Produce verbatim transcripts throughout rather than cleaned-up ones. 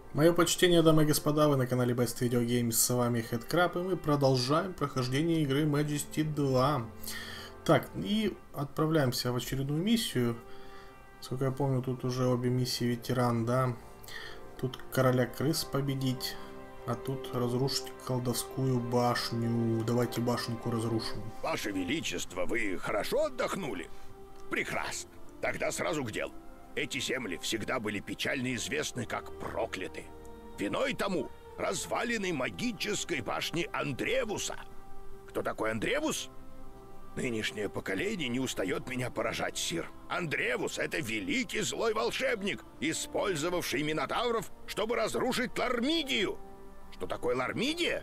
Мое почтение, дамы и господа, вы на канале Best Video Games, с вами Headcrab, и мы продолжаем прохождение игры Majesty два. Так, и отправляемся в очередную миссию. Сколько я помню, тут уже обе миссии ветеран, да. Тут короля крыс победить, а тут разрушить колдовскую башню. Давайте башенку разрушим. Ваше Величество, вы хорошо отдохнули? Прекрасно. Тогда сразу к делу. Эти земли всегда были печально известны как прокляты. Виной тому развалины магической башни Андревуса. Кто такой Андревус? Нынешнее поколение не устает меня поражать, сир. Андревус — это великий злой волшебник, использовавший минотавров, чтобы разрушить Лармидию. Что такое Лармидия?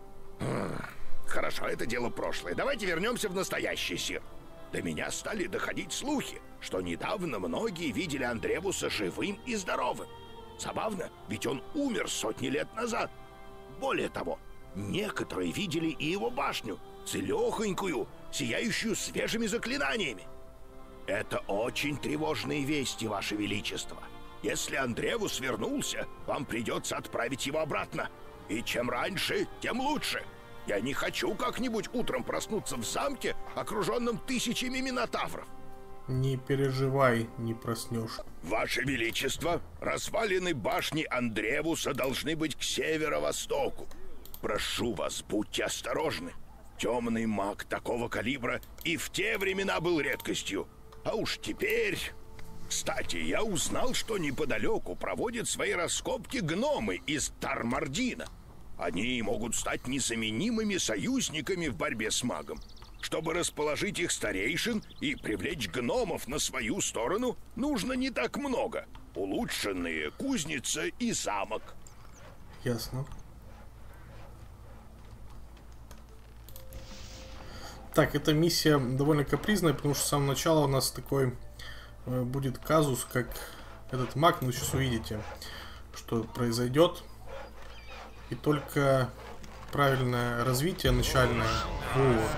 Хорошо, это дело прошлое. Давайте вернемся в настоящее, сир. До меня стали доходить слухи, что недавно многие видели Андревуса живым и здоровым. Забавно, ведь он умер сотни лет назад. Более того, некоторые видели и его башню, целехонькую, сияющую свежими заклинаниями. Это очень тревожные вести, Ваше Величество. Если Андревус вернулся, вам придется отправить его обратно. И чем раньше, тем лучше. Я не хочу как-нибудь утром проснуться в замке, окруженном тысячами минотавров. Не переживай, не проснешь. Ваше Величество, развалины башни Андревуса должны быть к северо-востоку. Прошу вас, будьте осторожны. Темный маг такого калибра и в те времена был редкостью. А уж теперь... Кстати, я узнал, что неподалеку проводят свои раскопки гномы из Тармардина. Они могут стать незаменимыми союзниками в борьбе с магом. Чтобы расположить их старейшин и привлечь гномов на свою сторону, нужно не так много. Улучшенные кузница и замок. Ясно. Так, эта миссия довольно капризная, потому что с самого начала у нас такой э, будет казус, как этот маг. Ну, сейчас увидите, что произойдет. И только правильное развитие начальное. Вот.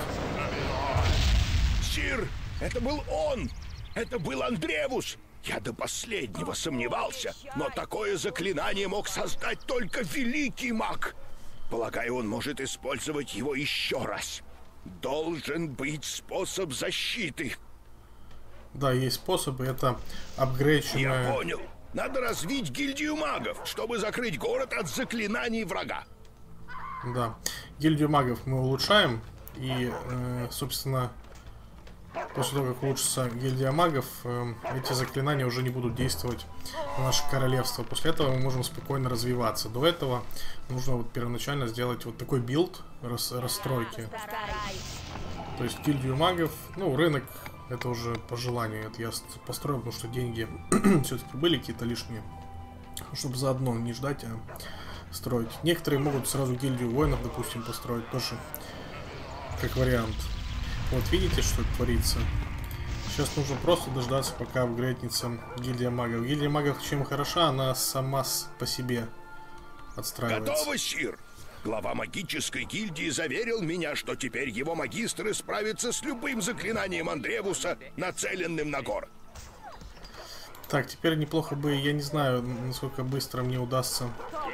Сир, это был он! Это был Андревус! Я до последнего сомневался, но такое заклинание мог создать только великий маг. Полагаю, он может использовать его еще раз. Должен быть способ защиты. Да, есть способы. Это апгрейдченная... Я понял. Надо развить гильдию магов, чтобы закрыть город от заклинаний врага. Да. Гильдию магов мы улучшаем. И, э, собственно, после того, как улучшится гильдия магов, э, эти заклинания уже не будут действовать на наше королевство. После этого мы можем спокойно развиваться. До этого нужно вот первоначально сделать вот такой билд рас расстройки. То есть гильдию магов, ну, рынок... Это уже по желанию. Это я построил, потому что деньги все-таки были какие-то лишние. Чтобы заодно не ждать, а строить. Некоторые могут сразу гильдию воинов, допустим, построить. Тоже как вариант. Вот видите, что это творится? Сейчас нужно просто дождаться, пока апгрейднется гильдия магов. Гильдия магов чем хороша, она сама по себе отстраивается. Готово, сир! Глава магической гильдии заверил меня, что теперь его магистры справятся с любым заклинанием Андревуса, нацеленным на город. Так, теперь неплохо бы, я не знаю, насколько быстро мне удастся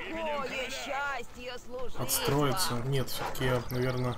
отстроиться. Нет, все-таки я, наверное,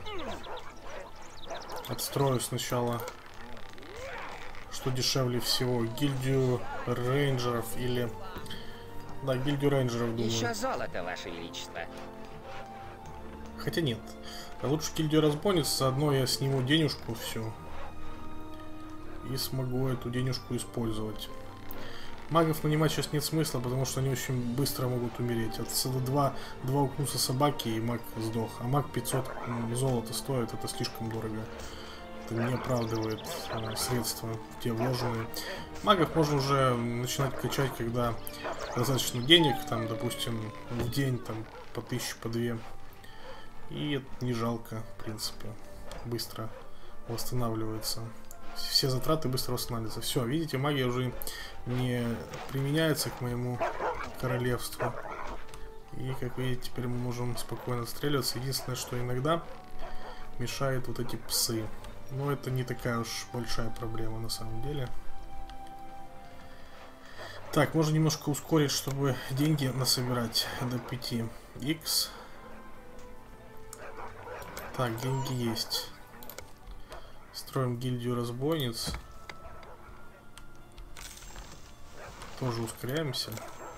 отстрою сначала, что дешевле всего. Гильдию рейнджеров или... Да, гильдию рейнджеров, думаю. Еще золото, Ваше Величество. Хотя нет. Лучше гильдию разбойниц, заодно я сниму денежку всю. И смогу эту денежку использовать. Магов нанимать сейчас нет смысла, потому что они очень быстро могут умереть. От два, два укуса собаки и маг сдох. А маг пятьсот золота стоит, это слишком дорого. Это не оправдывает э, средства, те вложенные. Магов можно уже начинать качать, когда достаточно денег, там, допустим, в день там по тысяче, по две. И это не жалко, в принципе. Быстро восстанавливается. Все затраты быстро восстанавливаются. Все, видите, магия уже не применяется к моему королевству. И, как видите, теперь мы можем спокойно отстреливаться. Единственное, что иногда мешают вот эти псы. Но это не такая уж большая проблема на самом деле. Так, можно немножко ускорить, чтобы деньги насобирать до пяти икс. Так, деньги есть. Строим гильдию разбойниц. Тоже ускоряемся,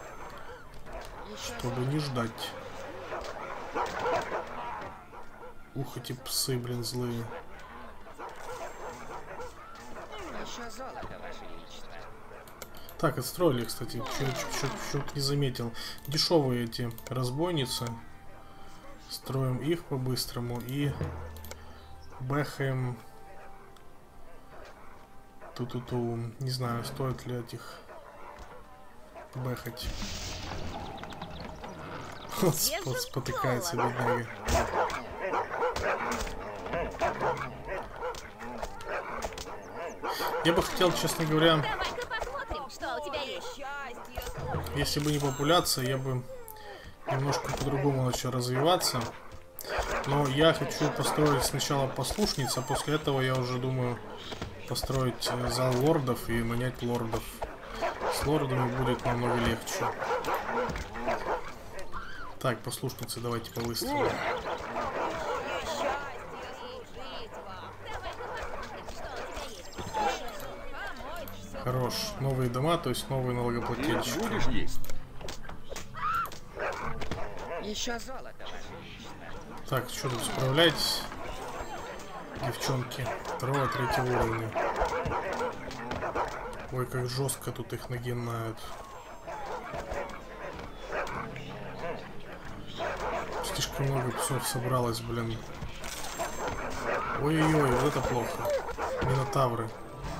чтобы не ждать. Ух, эти псы, блин, злые. Еще золото, ваше величество. Так, отстроили, кстати, чуть-чуть не заметил. Дешевые эти разбойницы. Строим их по-быстрому и бэхаем. Ту-ту-ту. Не знаю, стоит ли этих бэхать. Вот спотыкается, бедняга. Я бы хотел, честно говоря, если бы не популяция, я бы немножко по-другому начал развиваться. Но я хочу построить сначала послушниц, а после этого я уже думаю построить зал лордов и нанять лордов. С лордами будет намного легче. Так, послушницы, давайте по-быстрому. Хорош. Новые дома, то есть новые налогоплательщики. Будешь есть? Еще золото, ваше величество. Так, что тут, справляйтесь, девчонки. Второго, третьего уровня. Ой, как жестко тут их нагинают. Слишком много псов собралось, блин. Ой-ой-ой, вот это плохо. Минотавры.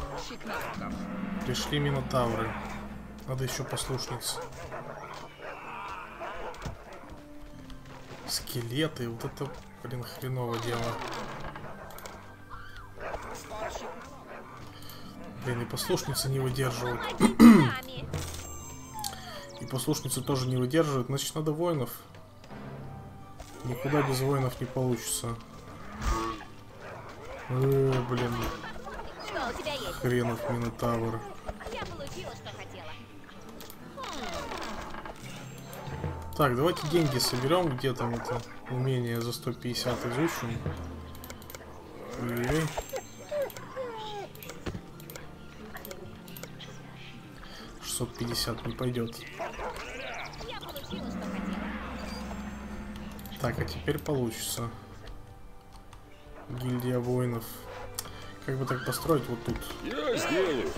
Пришли минотавры. Надо еще послушниц. Скелеты, вот это, блин, хреново дело. Блин, и послушницы не выдерживают. И послушницы тоже не выдерживают. Значит, надо воинов. Никуда без воинов не получится. Э, блин. Хренов минотавр. Так, давайте деньги соберем. Где там это умение за сто пятьдесят изучим. Ой-ой-ой. шестьсот пятьдесят не пойдет. Так, а теперь получится. Гильдия воинов. Как бы так построить вот тут? Я сделаю.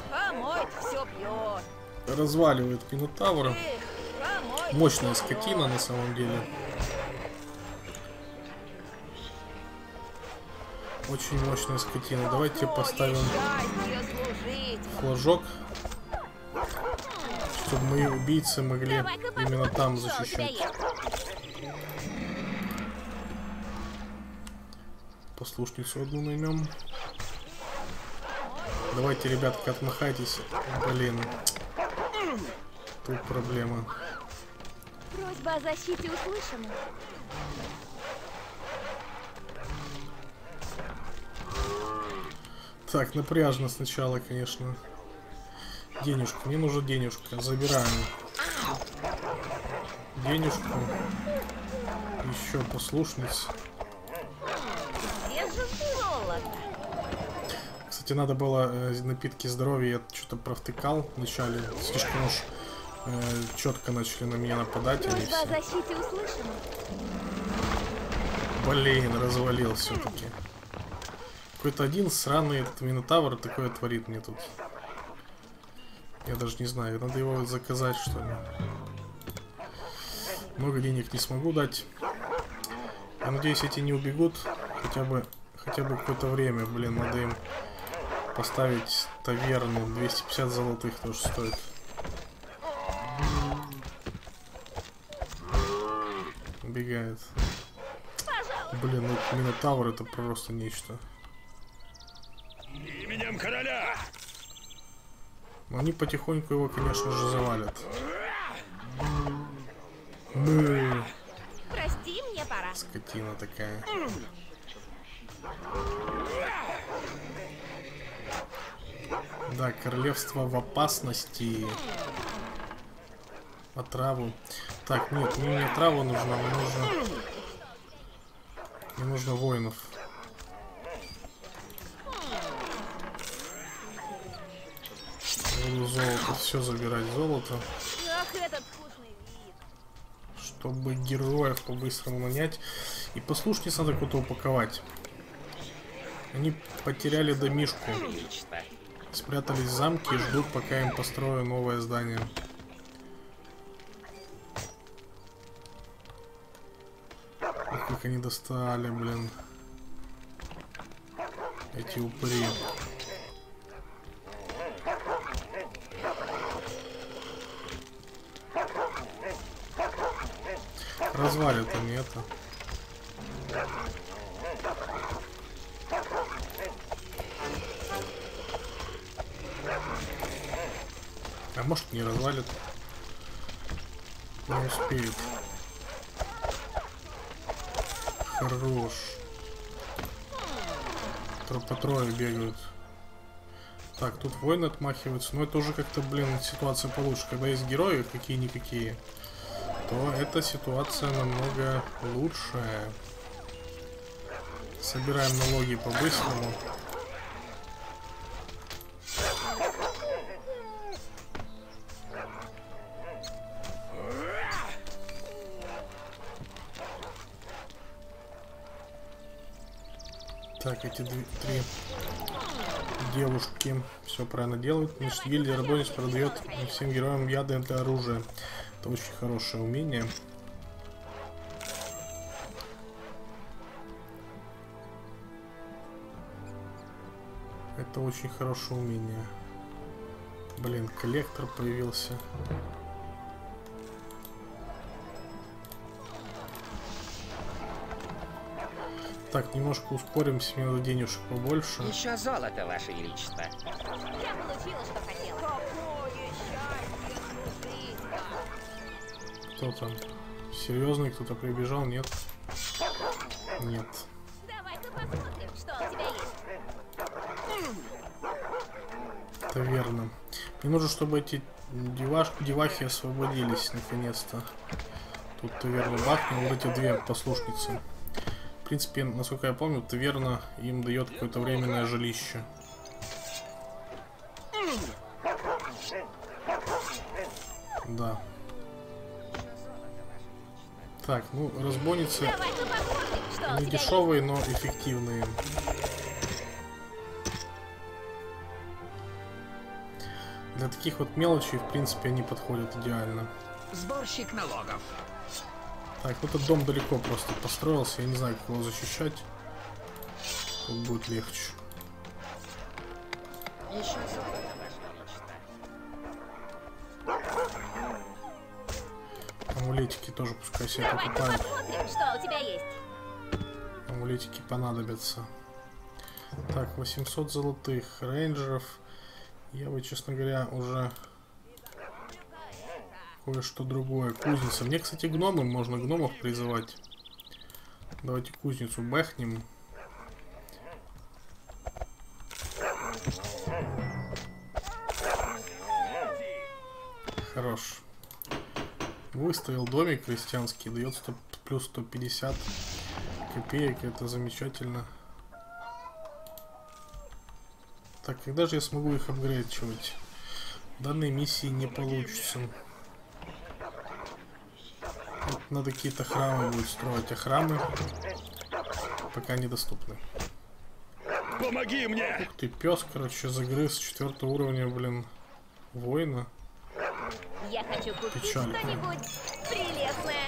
Разваливает минотавра. Мощная скотина на самом деле. Очень мощная скотина. Давайте поставим флажок, чтобы мои убийцы могли именно там защищать. Послушницу одну наймем. Давайте, ребятки, отмахайтесь. Блин. Тут проблема. Просьба о защите услышана. Так, напряжно сначала, конечно. Денежку. Мне нужна денежка. Забираем. Денежку. Еще послушниц. Кстати, надо было э, напитки здоровья. Я что-то провтыкал вначале. Слишком уж э, четко начали на меня нападать. Они все. Блин, развалил все-таки. Какой-то один сраный этот минотавр такое творит мне тут. Я даже не знаю, надо его заказать, что ли. Много денег не смогу дать. Я надеюсь, эти не убегут. Хотя бы, хотя бы какое-то время. Блин, надо им поставить таверну. двести пятьдесят золотых тоже стоит. Убегает. Блин, ну минотавр это просто нечто. Именем короля! Они потихоньку его, конечно же, завалят. Мы... Прости, мне пора. Скотина такая. Да, королевство в опасности. Отраву. Так, нет, мне не отрава нужна, мне нужно... Мне нужно воинов. Буду золото, все забирать золото. Ах, этот вкусный вид. Чтобы героев по-быстрому нанять. И послушниц надо куда-то упаковать. Они потеряли домишку. Спрятались в замке и ждут, пока им построю новое здание. Ох, как они достали, блин. Эти упыри. Развалят они это. А может, не развалит. Не успеет. Хорош. По трое бегают. Так, тут воины отмахиваются. Но это уже как-то, блин, ситуация получше. Когда есть герои, какие-никакие, то эта ситуация намного лучше. Собираем налоги по-быстрому. Так, эти две, три девушки все правильно делают. Значит, гильдия Радонис продает всем героям яды для оружия. Это очень хорошее умение. Это очень хорошее умение. Блин, коллектор появился. Так, немножко ускоримся, мне надо денежек побольше. Еще золото, Ваше Величество. Я получила, что хотела. Какое счастье служить. Кто там? Серьезный кто-то прибежал? Нет. Нет. Давай-ка посмотрим, что у тебя есть. Это верно. Мне нужно, чтобы эти деваш... девахи освободились наконец-то. Тут таверна бахнул, вот эти две послушницы. В принципе, насколько я помню, таверна им дает какое-то временное жилище. Да. Так, ну, разбойницы не дешевые, но эффективные. Для таких вот мелочей, в принципе, они подходят идеально. Сборщик налогов. Так, вот этот дом далеко просто построился, я не знаю, как его защищать. Тут будет легче. Еще золото, Ваше Величество. Амулетики тоже пускай себе Давай-ка покупают. посмотрим, что у тебя есть. Амулетики понадобятся. Так, восемьсот золотых рейнджеров. Я бы, честно говоря, уже кое-что другое. Кузница. Мне, кстати, гномы. Можно гномов призывать. Давайте кузницу бахнем. Хорош. Выставил домик крестьянский. Дает сто, плюс сто пятьдесят копеек. Это замечательно. Так, когда же я смогу их апгрейдчивать? В данной миссии не получится. Вот надо какие-то храмы будет строить, а храмы пока недоступны. Помоги мне! Ух ты, пес, короче, загрыз четвертого уровня, блин, воина. Я хочу купить Печально. что-нибудь прелестное.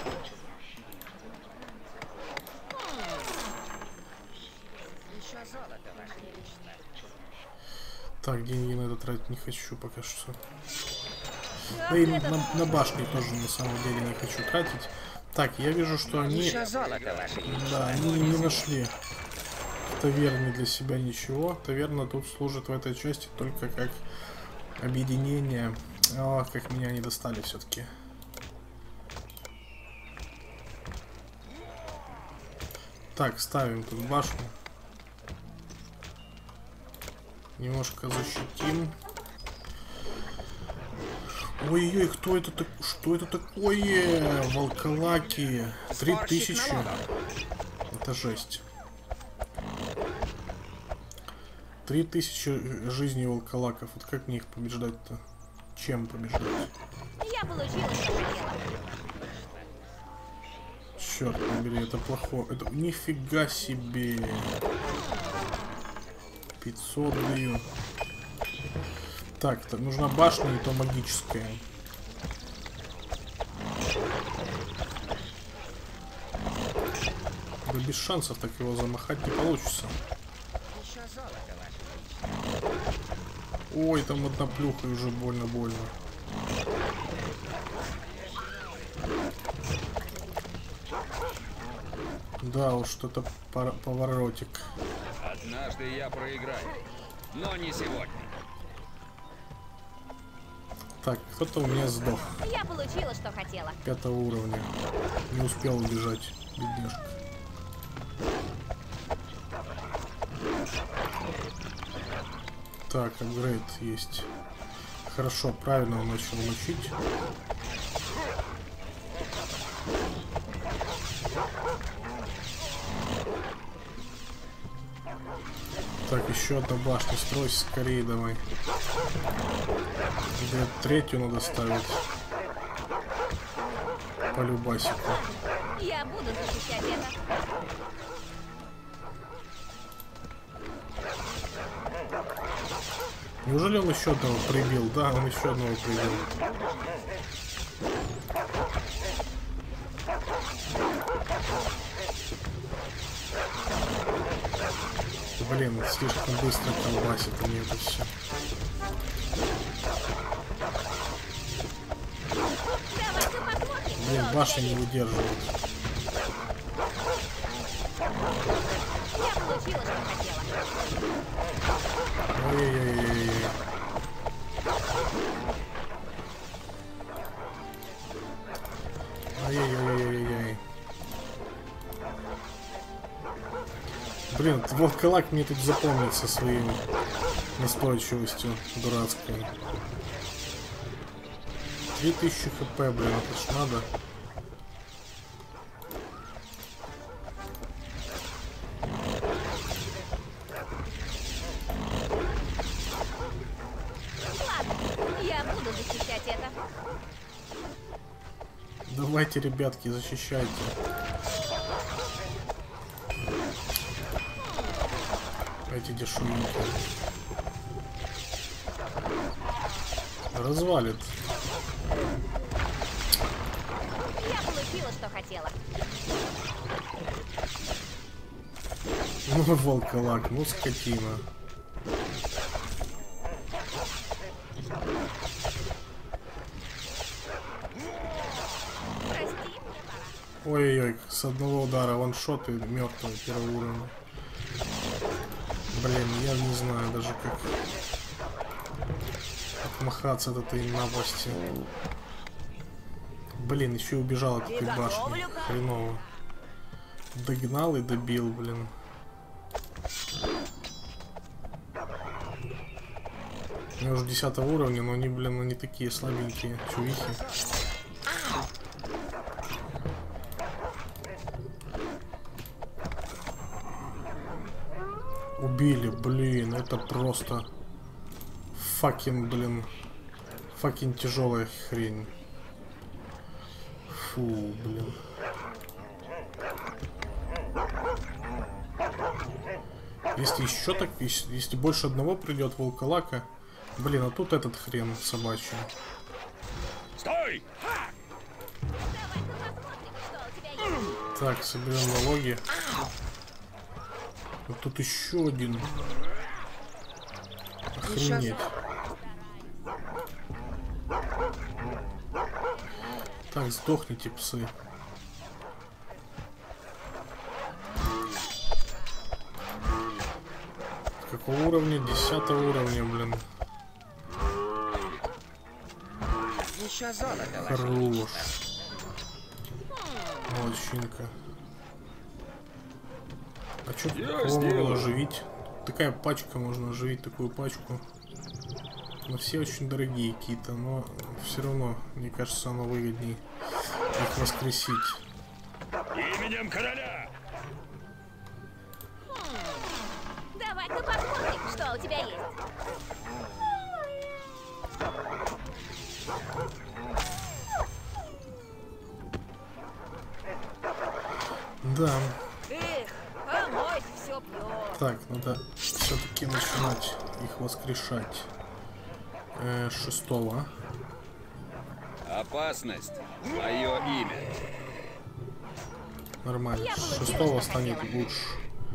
Еще золото, Ваше Величество. Так, деньги на это тратить не хочу пока что. Да и на, на башни тоже на самом деле не хочу тратить. Так, я вижу, что они... Еще золото, Ваше Величество. Да, они не нашли в таверне для себя ничего. Таверна тут служит в этой части только как объединение. О, как меня они достали все-таки. Так, ставим тут башню. Немножко защитим. Ой-ой, кто это так? Что это такое? Волколаки. Три тысячи. Это жесть. Три тысячи жизней волколаков. Вот как мне их побеждать-то? Чем побеждать? Я получила, что хотела. Черт побери, это плохо. Это нифига себе. пятьсот даю. Так, так, нужна башня, и то магическая. Да без шансов так его замахать не получится. Еще золото, ваше величество. Ой, там одна плюха, и уже больно-больно. Да уж, что-то поворотик. Однажды я проиграю, но не сегодня. Так, кто-то у меня сдох. Я получила, что хотела. Пятого уровня. Не успел убежать, бедняжка. Так, апгрейд есть. Хорошо, правильно он начал мочить. Так, еще одна башня. Стройся скорее, давай. Да, третью надо ставить. По любасику. Я буду защищать это. Неужели он еще одного прибил? Да, он еще одного прибил. Блин, слишком быстро колбасит у меня это все. Давайте посмотрим, Блин, что башня у тебя не есть. выдерживает. Я получила, что хотела. Ой-ой-ой-ой-ой. Ай-яй-яй-яй-яй. Блин, этот волколак мне тут запомнится своей настойчивостью дурацкой. Три тысячи хп, блин, это ж надо. Ладно, я буду защищать это. Давайте, ребятки, защищайте. Эти дешевенькие. Развалит. Я получила, что хотела. Ну, волколак, ну скотина. Прости. Ой-ой-ой, с одного удара ваншот и мертвый первого уровня. Блин, я не знаю даже как отмахаться от этой напасти. Блин, еще и убежал от этой башни. Хреново. Догнал и добил, блин. У меня уже десятого уровня, но они, блин, они такие слабенькие чувихи. Убили, блин, это просто факин, блин, факин тяжелая хрень. Фу, блин. Если еще так, если, если больше одного придет волколака, блин, а тут этот хрен собачий. Стой! Давай-ка посмотрим, что у тебя есть. Так, соберем налоги. Вот тут еще один. Охренеть. Так, сдохните, псы. Какого уровня? Десятого уровня, блин. Еще золото, ваше Хорош. величество. Молодчинка. А что, Я кого сделаю. можно оживить? Такая пачка, можно оживить такую пачку. Но все очень дорогие какие-то, но все равно, мне кажется, оно выгодней их воскресить. Именем короля! Давай-ка посмотрим, что у тебя есть. Да. Эх, а мой все пьет. Так, надо все-таки начинать их воскрешать. Э, шестого. Опасность. Мое имя. Нормально. Я С получила, шестого что станет хотела. лучше.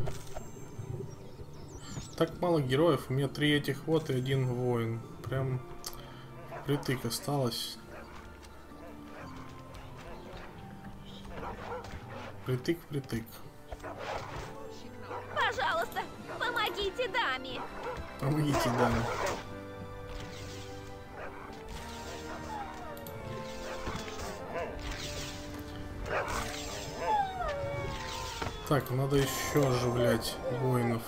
Так мало героев. У меня три этих вот и один воин. Прям притык осталось. Притык, притык. Пожалуйста, помогите даме. Помогите, да. Так, надо еще оживлять воинов.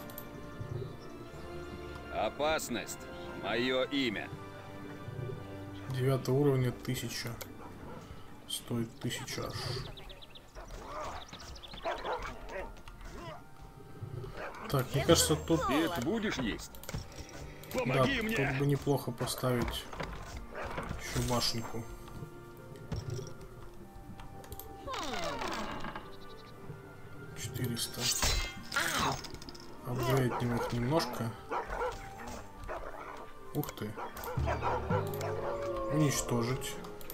Опасность. Мое имя. Девятого уровня тысяча. Стоит тысяча аж. Так, мне кажется, тут, Ты это будешь есть? да, Помоги мне! тут бы неплохо поставить еще башенку. четыреста. Апгрейднем их немножко. Ух ты. Уничтожить.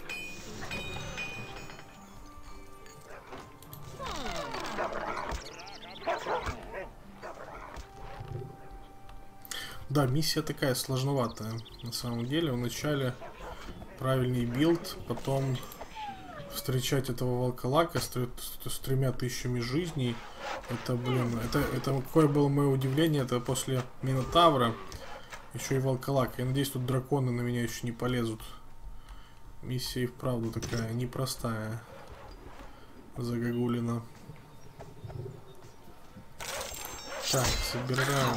Да, миссия такая сложноватая. На самом деле, вначале правильный билд, потом встречать этого волколака с, тр- с тремя тысячами жизней. Это, блин, это, это какое было мое удивление, это после Минотавра. Еще и волколак. Я надеюсь, тут драконы на меня еще не полезут. Миссия и вправду такая непростая. Загогулина. Так, собираем.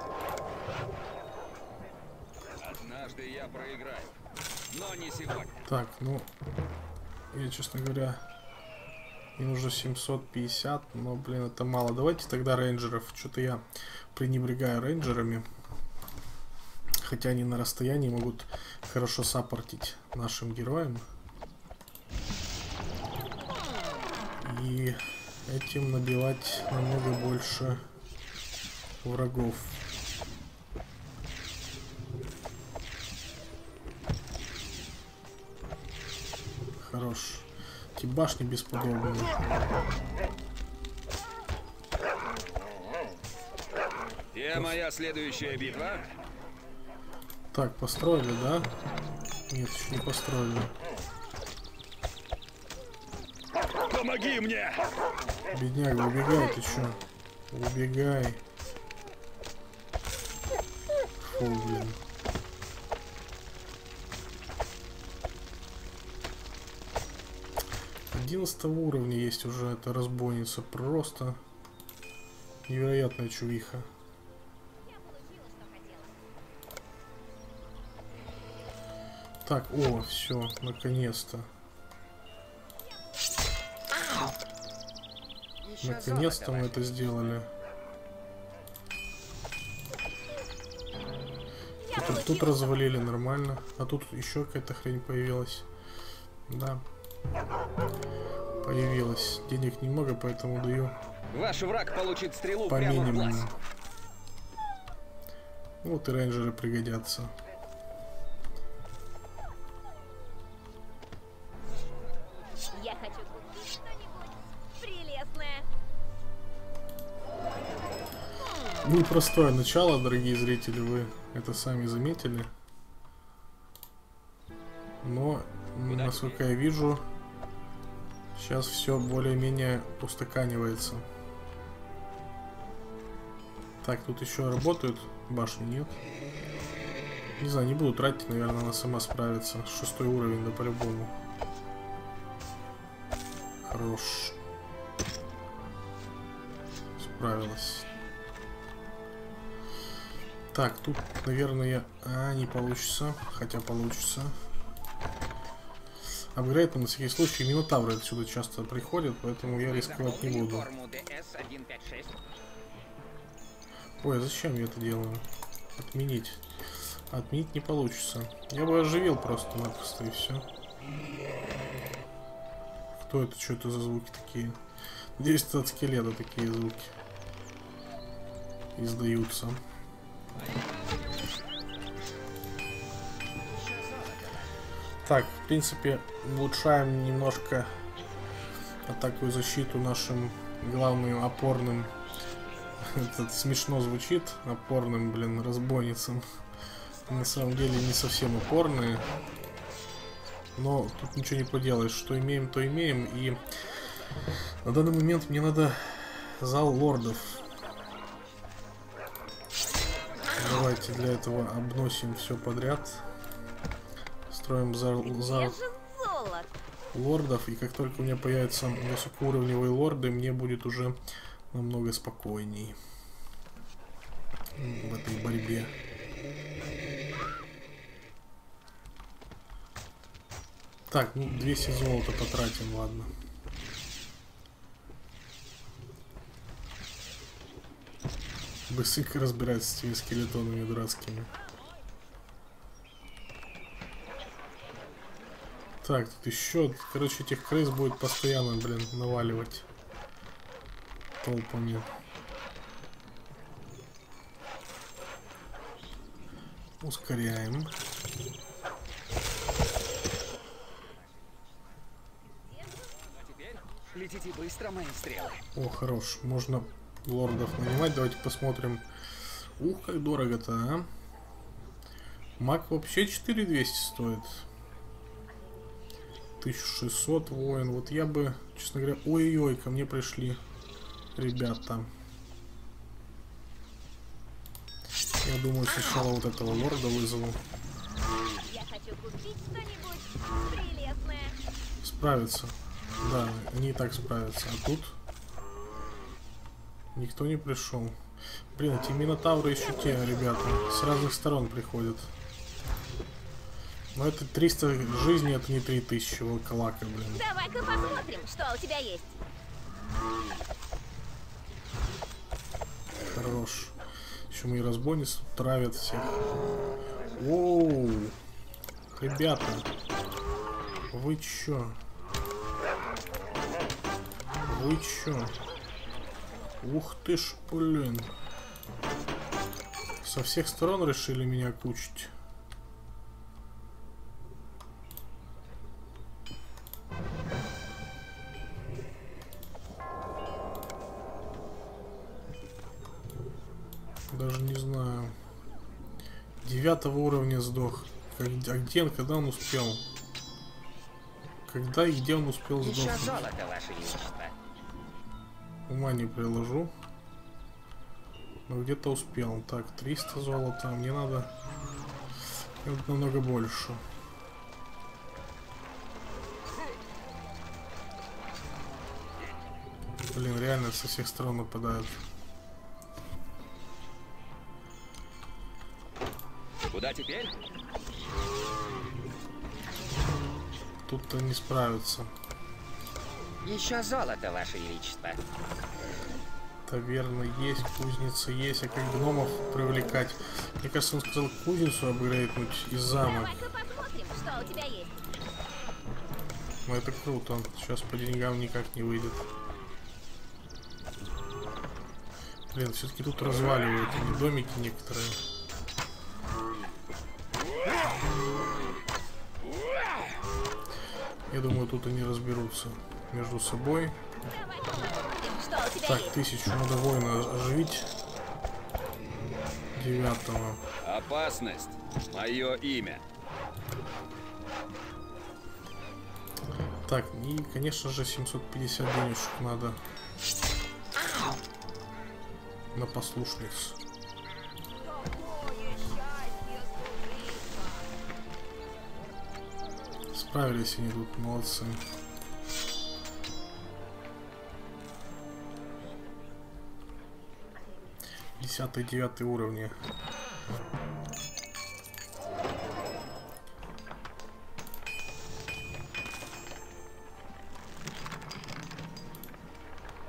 Однажды я проиграю. Но не сегодня. Так, ну, я, честно говоря, мне нужно семьсот пятьдесят, но, блин, это мало. Давайте тогда рейнджеров. Что-то я пренебрегаю рейнджерами. Хотя они на расстоянии могут хорошо саппортить нашим героям. И этим набивать намного больше врагов. Хорош. Эти башни бесподобные. Где моя следующая битва? Так, построили, да? Нет, еще не построили. Помоги мне! Бедняга, убегай, ты чё? Убегай. Фу, блин. одиннадцатого уровня есть уже эта разбойница. Просто невероятная чувиха. Так, о, все, наконец-то. Еще Наконец-то золото мы ваше это сделали. Тут, тут развалили нормально. А тут еще какая-то хрень появилась. Да. Появилась. Денег немного, поэтому даю Ваш враг получит стрелу по прямо в минимуму. глаз. Вот и рейнджеры пригодятся. Я хочу купить что-нибудь прелестное. Непростое начало, дорогие зрители, вы это сами заметили. Но, м, насколько я вижу, сейчас все более-менее устаканивается. Так, тут еще работают башни, нет? Не знаю, не буду тратить, наверное, она сама справится. Шестой уровень, да по-любому. Хорош. Справилась. Так, тут, наверное, а, не получится. Хотя получится. апгрейд, но на всякий случай минотавры отсюда часто приходят, поэтому я рисковать не буду. Форму Д С сто пятьдесят шесть. Ой, а зачем я это делаю? Отменить. Отменить не получится. Я бы оживил просто-напросто и все. Кто это? Что это за звуки такие? Надеюсь, это от скелета такие звуки издаются. Так, в принципе, улучшаем немножко атаку и защиту нашим главным опорным. Это смешно звучит, опорным, блин, разбойницам. На самом деле не совсем опорные. Но тут ничего не поделаешь. Что имеем, то имеем. И на данный момент мне надо зал лордов. Давайте для этого обносим все подряд. Строим зал, зал лордов. И как только у меня появятся высокоуровневые лорды, мне будет уже намного спокойней в этой борьбе. Так, ну двести золота потратим, ладно. Быстренько разбираться с этими скелетонами дурацкими. Так, тут еще, короче, этих крыс будет постоянно, блин, наваливать толпами. Ускоряем. Летите быстро, мои стрелы. О, хорош. Можно лордов нанимать. Давайте посмотрим. Ух, как дорого-то, а. Маг вообще четыре тысячи двести стоит. тысяча шестьсот воин. Вот я бы, честно говоря... Ой-ой-ой, ко мне пришли ребята. Я думаю, сначала вот этого лорда вызову. Я хочу купить что-нибудь прелестное. Справится. Да, они и так справятся. А тут никто не пришел. Блин, эти минотавры еще те, ребята. С разных сторон приходят. Но это триста жизней, это не три тысячи волколака, блин. Давай-ка посмотрим, что у тебя есть. Хорош. Еще мои разбойницы травят всех. Оу, ребята, вы чё? Вы чё? Ух ты ж, блин. Со всех сторон решили меня кучить. Даже не знаю. Девятого уровня сдох. Как, а где он, когда он успел? Когда и где он успел Еще сдохнуть? золото, ваше величество. Ума не приложу. Но где-то успел. Так, триста золота. Мне надо намного больше. Блин, реально со всех сторон нападают. Куда теперь? Тут-то не справятся. Еще золото, ваше величество. Таверна есть, кузница есть, а как гномов привлекать? Мне кажется, он сказал кузницу апгрейднуть и замок. Давай-ка посмотрим, что у тебя есть. Но это круто, сейчас по деньгам никак не выйдет. Блин, все-таки тут разваливают они домики некоторые. Я думаю, тут они разберутся между собой. Давай-ка посмотрим, что у тебя Так, есть. тысячу надо воина оживить. Девятого. Опасность. Мое имя. Так, и, конечно же, семьсот пятьдесят денежек надо на послушниц. Справились они тут, молодцы. Десятый, девятый уровни.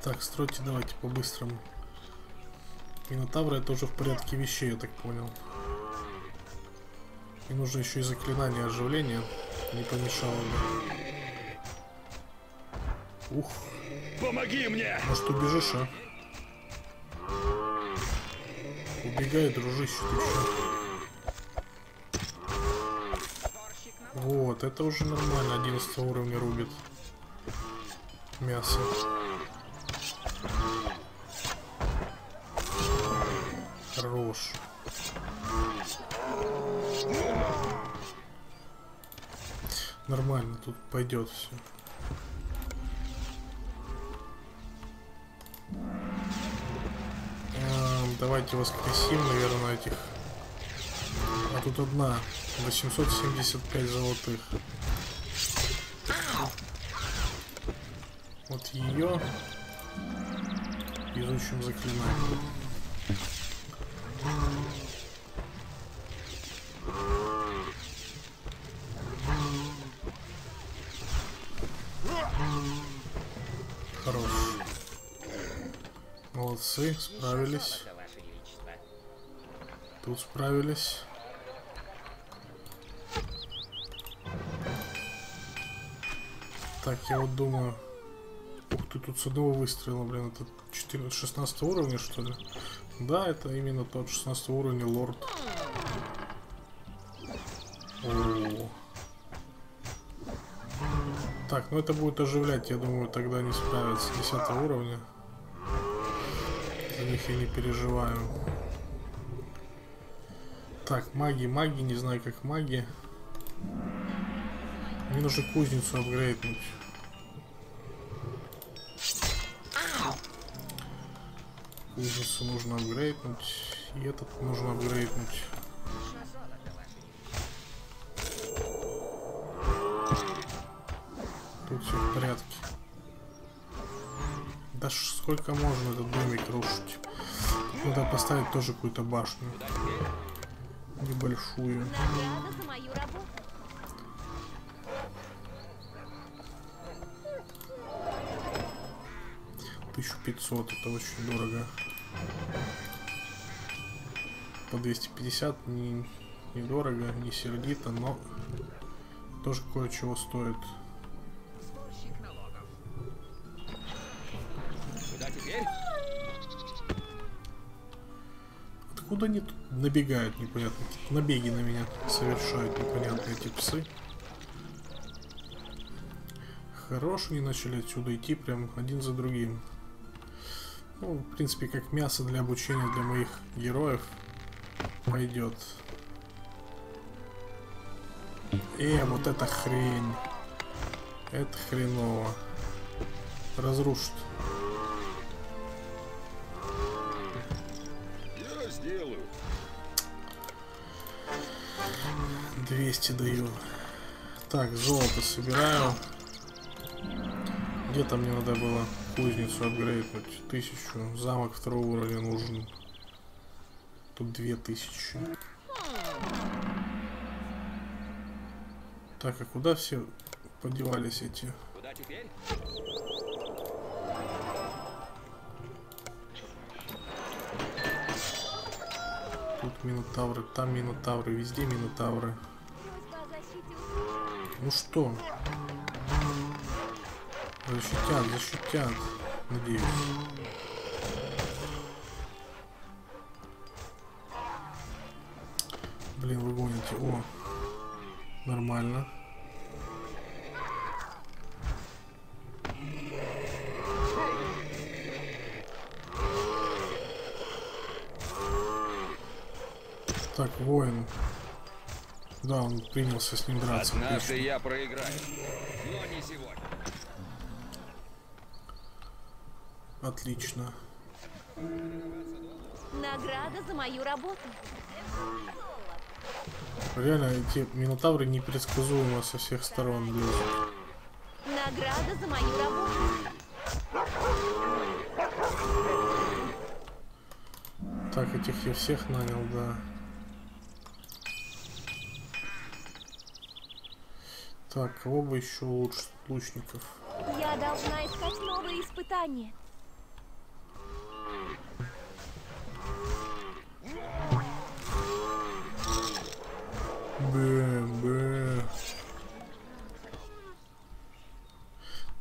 Так, стройте давайте по-быстрому. Минотавры это уже в порядке вещей, я так понял. И нужно еще и заклинание оживления. Не помешало бы. Ух. Помоги мне! Может, убежишь, а? Убегай, дружище, ты чё? Вот, это уже нормально. одиннадцатого уровня рубит мясо. Хорош. Нормально, тут пойдет все. Давайте воскресим, наверное, этих. А тут одна. восемьсот семьдесят пять золотых. Вот ее изучим заклинание. Хорош. Молодцы, справились. Тут справились. Так, я вот думаю. Ух ты, тут с одного выстрела, блин, это четырнадцать, шестнадцатого уровня, что ли? Да, это именно тот шестнадцатого уровня лорд. О-о-о. Так, ну это будет оживлять, я думаю, тогда не справятся с десятого уровня. За них я не переживаю. Так, маги, маги, не знаю как маги. Мне нужно кузницу апгрейднуть. Кузницу нужно апгрейднуть. И этот нужно апгрейднуть. Тут все в порядке. Да сколько можно этот домик рушить? Надо поставить тоже какую-то башню. Небольшую. Награда за мою работу. тысяча пятьсот, это очень дорого. По двести пятьдесят не, недорого, не сердито, но тоже кое-чего стоит. Куда теперь? Откуда они тут набегают, непонятно. Набеги на меня совершают непонятные эти псы. Хорош, они начали отсюда идти прям один за другим. Ну, в принципе, как мясо для обучения для моих героев пойдет. Э, вот эта хрень. Это хреново. Разрушит. Я сделаю. двести даю. Так, золото собираю. Где-то мне надо было кузницу апгрейднуть. Тысячу. Замок второго уровня нужен. Тут две тысячи. Так, а куда все подевались эти? Куда теперь? Тут минотавры, там минотавры, везде минотавры. Просьба о защите. Ну что? Защитят, защитят. Надеюсь. Блин, вы гоните. О, нормально. Так, воин. Да, он принялся с ним драться. Однажды Отлично. я проиграю. Но не сегодня. Отлично. Награда за мою работу. Реально, эти минотавры непредсказуемо со всех сторон лезут. Награда за мою работу. Так, этих я всех нанял, да. Так, кого бы еще лучше лучников? Я должна искать новые испытания.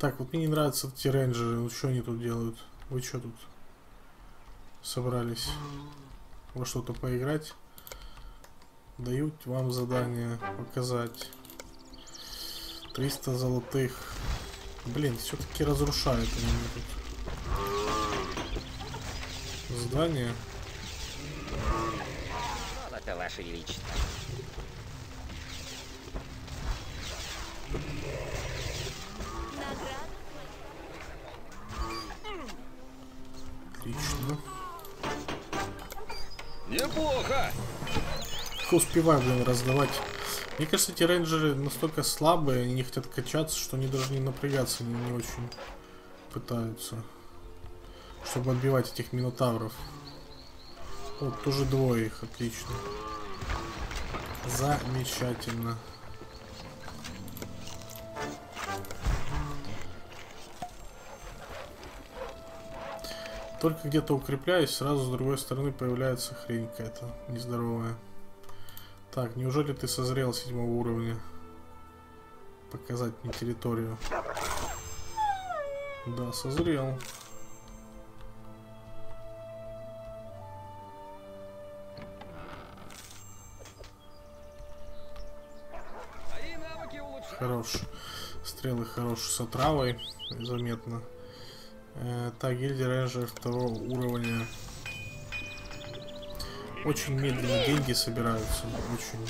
Так, вот мне не нравятся эти рейнджеры. Ну что они тут делают? Вы что тут собрались? Во что-то поиграть? Дают вам задание показать. триста золотых. Блин, все-таки разрушают они мне тут. Здание. Золото, Ваше Величество. Отлично. Неплохо! Только успеваю, блин, раздавать. Мне кажется, эти рейнджеры настолько слабые, они не хотят качаться, что они даже не напрягаться не, не очень пытаются, чтобы отбивать этих минотавров. Вот, тоже двое их, отлично. Замечательно. Только где-то укрепляюсь, сразу с другой стороны появляется хрень какая-то нездоровая. Так, неужели ты созрел седьмого уровня? Показать мне территорию. Да, созрел. Мои навыки улучшаются. Хорош. Стрелы хорошие с отравой. Заметно. Э, так, гильдия рейнджер второго уровня. Очень медленно деньги собираются. Очень.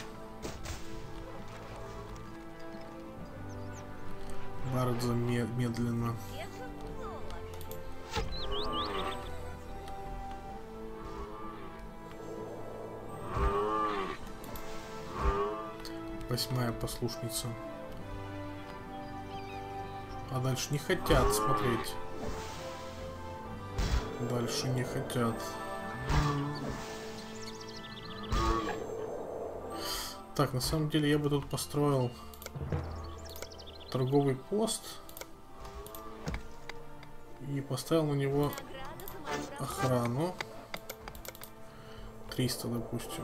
Bardzo медленно. Восьмая послушница. А дальше не хотят смотреть. Дальше не хотят. Так, на самом деле я бы тут построил торговый пост и поставил на него охрану. триста, допустим.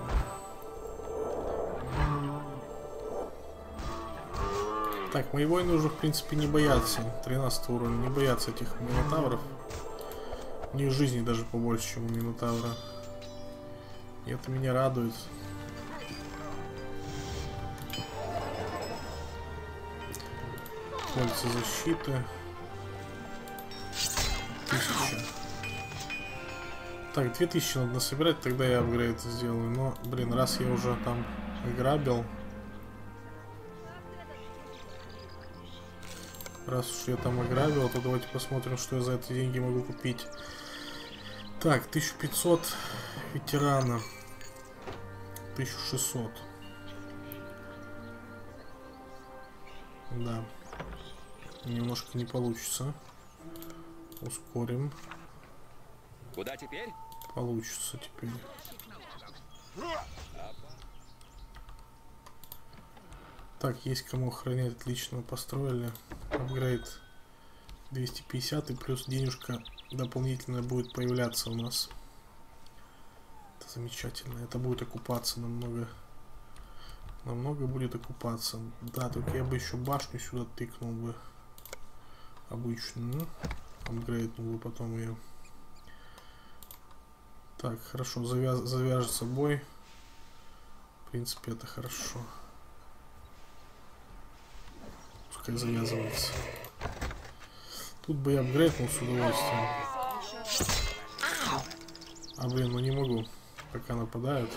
Так, мои воины уже, в принципе, не боятся. тринадцатый уровень, не боятся этих минотавров. У них жизни даже побольше, чем у минотавра. И это меня радует. Кольца защиты. Тысяча. Так, две тысячи надо насобирать, тогда я апгрейд сделаю. Но, блин, раз я уже там ограбил. Раз уж я там ограбил, то давайте посмотрим, что я за эти деньги могу купить. Так, тысяча пятьсот ветерана. тысяча шестьсот. Да. Немножко не получится. Ускорим. Куда теперь? Получится теперь. Так, есть кому охранять. Отлично, построили. Апгрейд двести пятьдесят и плюс денежка дополнительная будет появляться у нас. Это замечательно. Это будет окупаться намного. Намного будет окупаться. Да, только я бы еще башню сюда тыкнул бы. Обычную. Апгрейднул бы потом ее. Так, хорошо. Завяз... Завяжется бой. В принципе, это хорошо. Пускай завязывается. Тут бы я апгрейднул с удовольствием. А, блин, ну не могу. Пока нападают.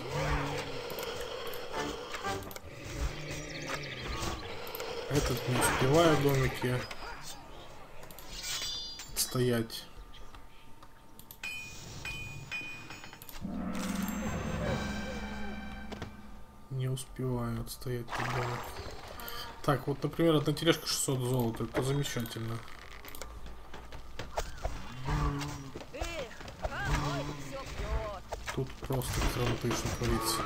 Этот не успеваю в домике стоять. Не успеваю отстоять этот домик. Так, вот, например, одна тележка шестьсот золота. Это замечательно. Тут просто кранты, что творится.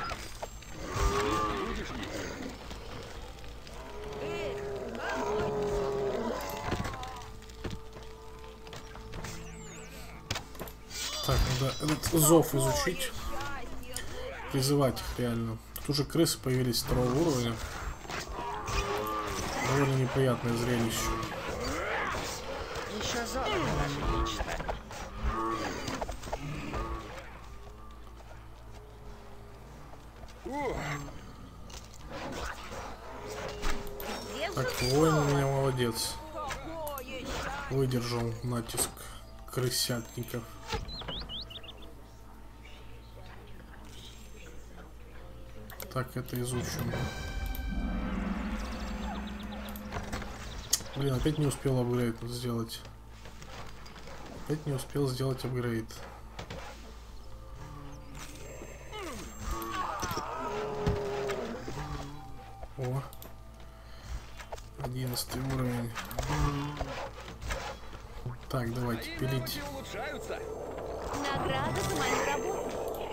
Так, надо этот зов изучить. Призывать их реально. Тут уже крысы появились второго уровня. Довольно неприятное зрелище. Еще золото, Ваше Величество. Где Так, же воин у золото? меня молодец. Какое счастье! Выдержал натиск крысятников. Так, это изучим. Блин, опять не успел апгрейд сделать. Опять не успел сделать апгрейд. О, одиннадцатый уровень. Так, давайте пилить. улучшаются. Награда за мою работу.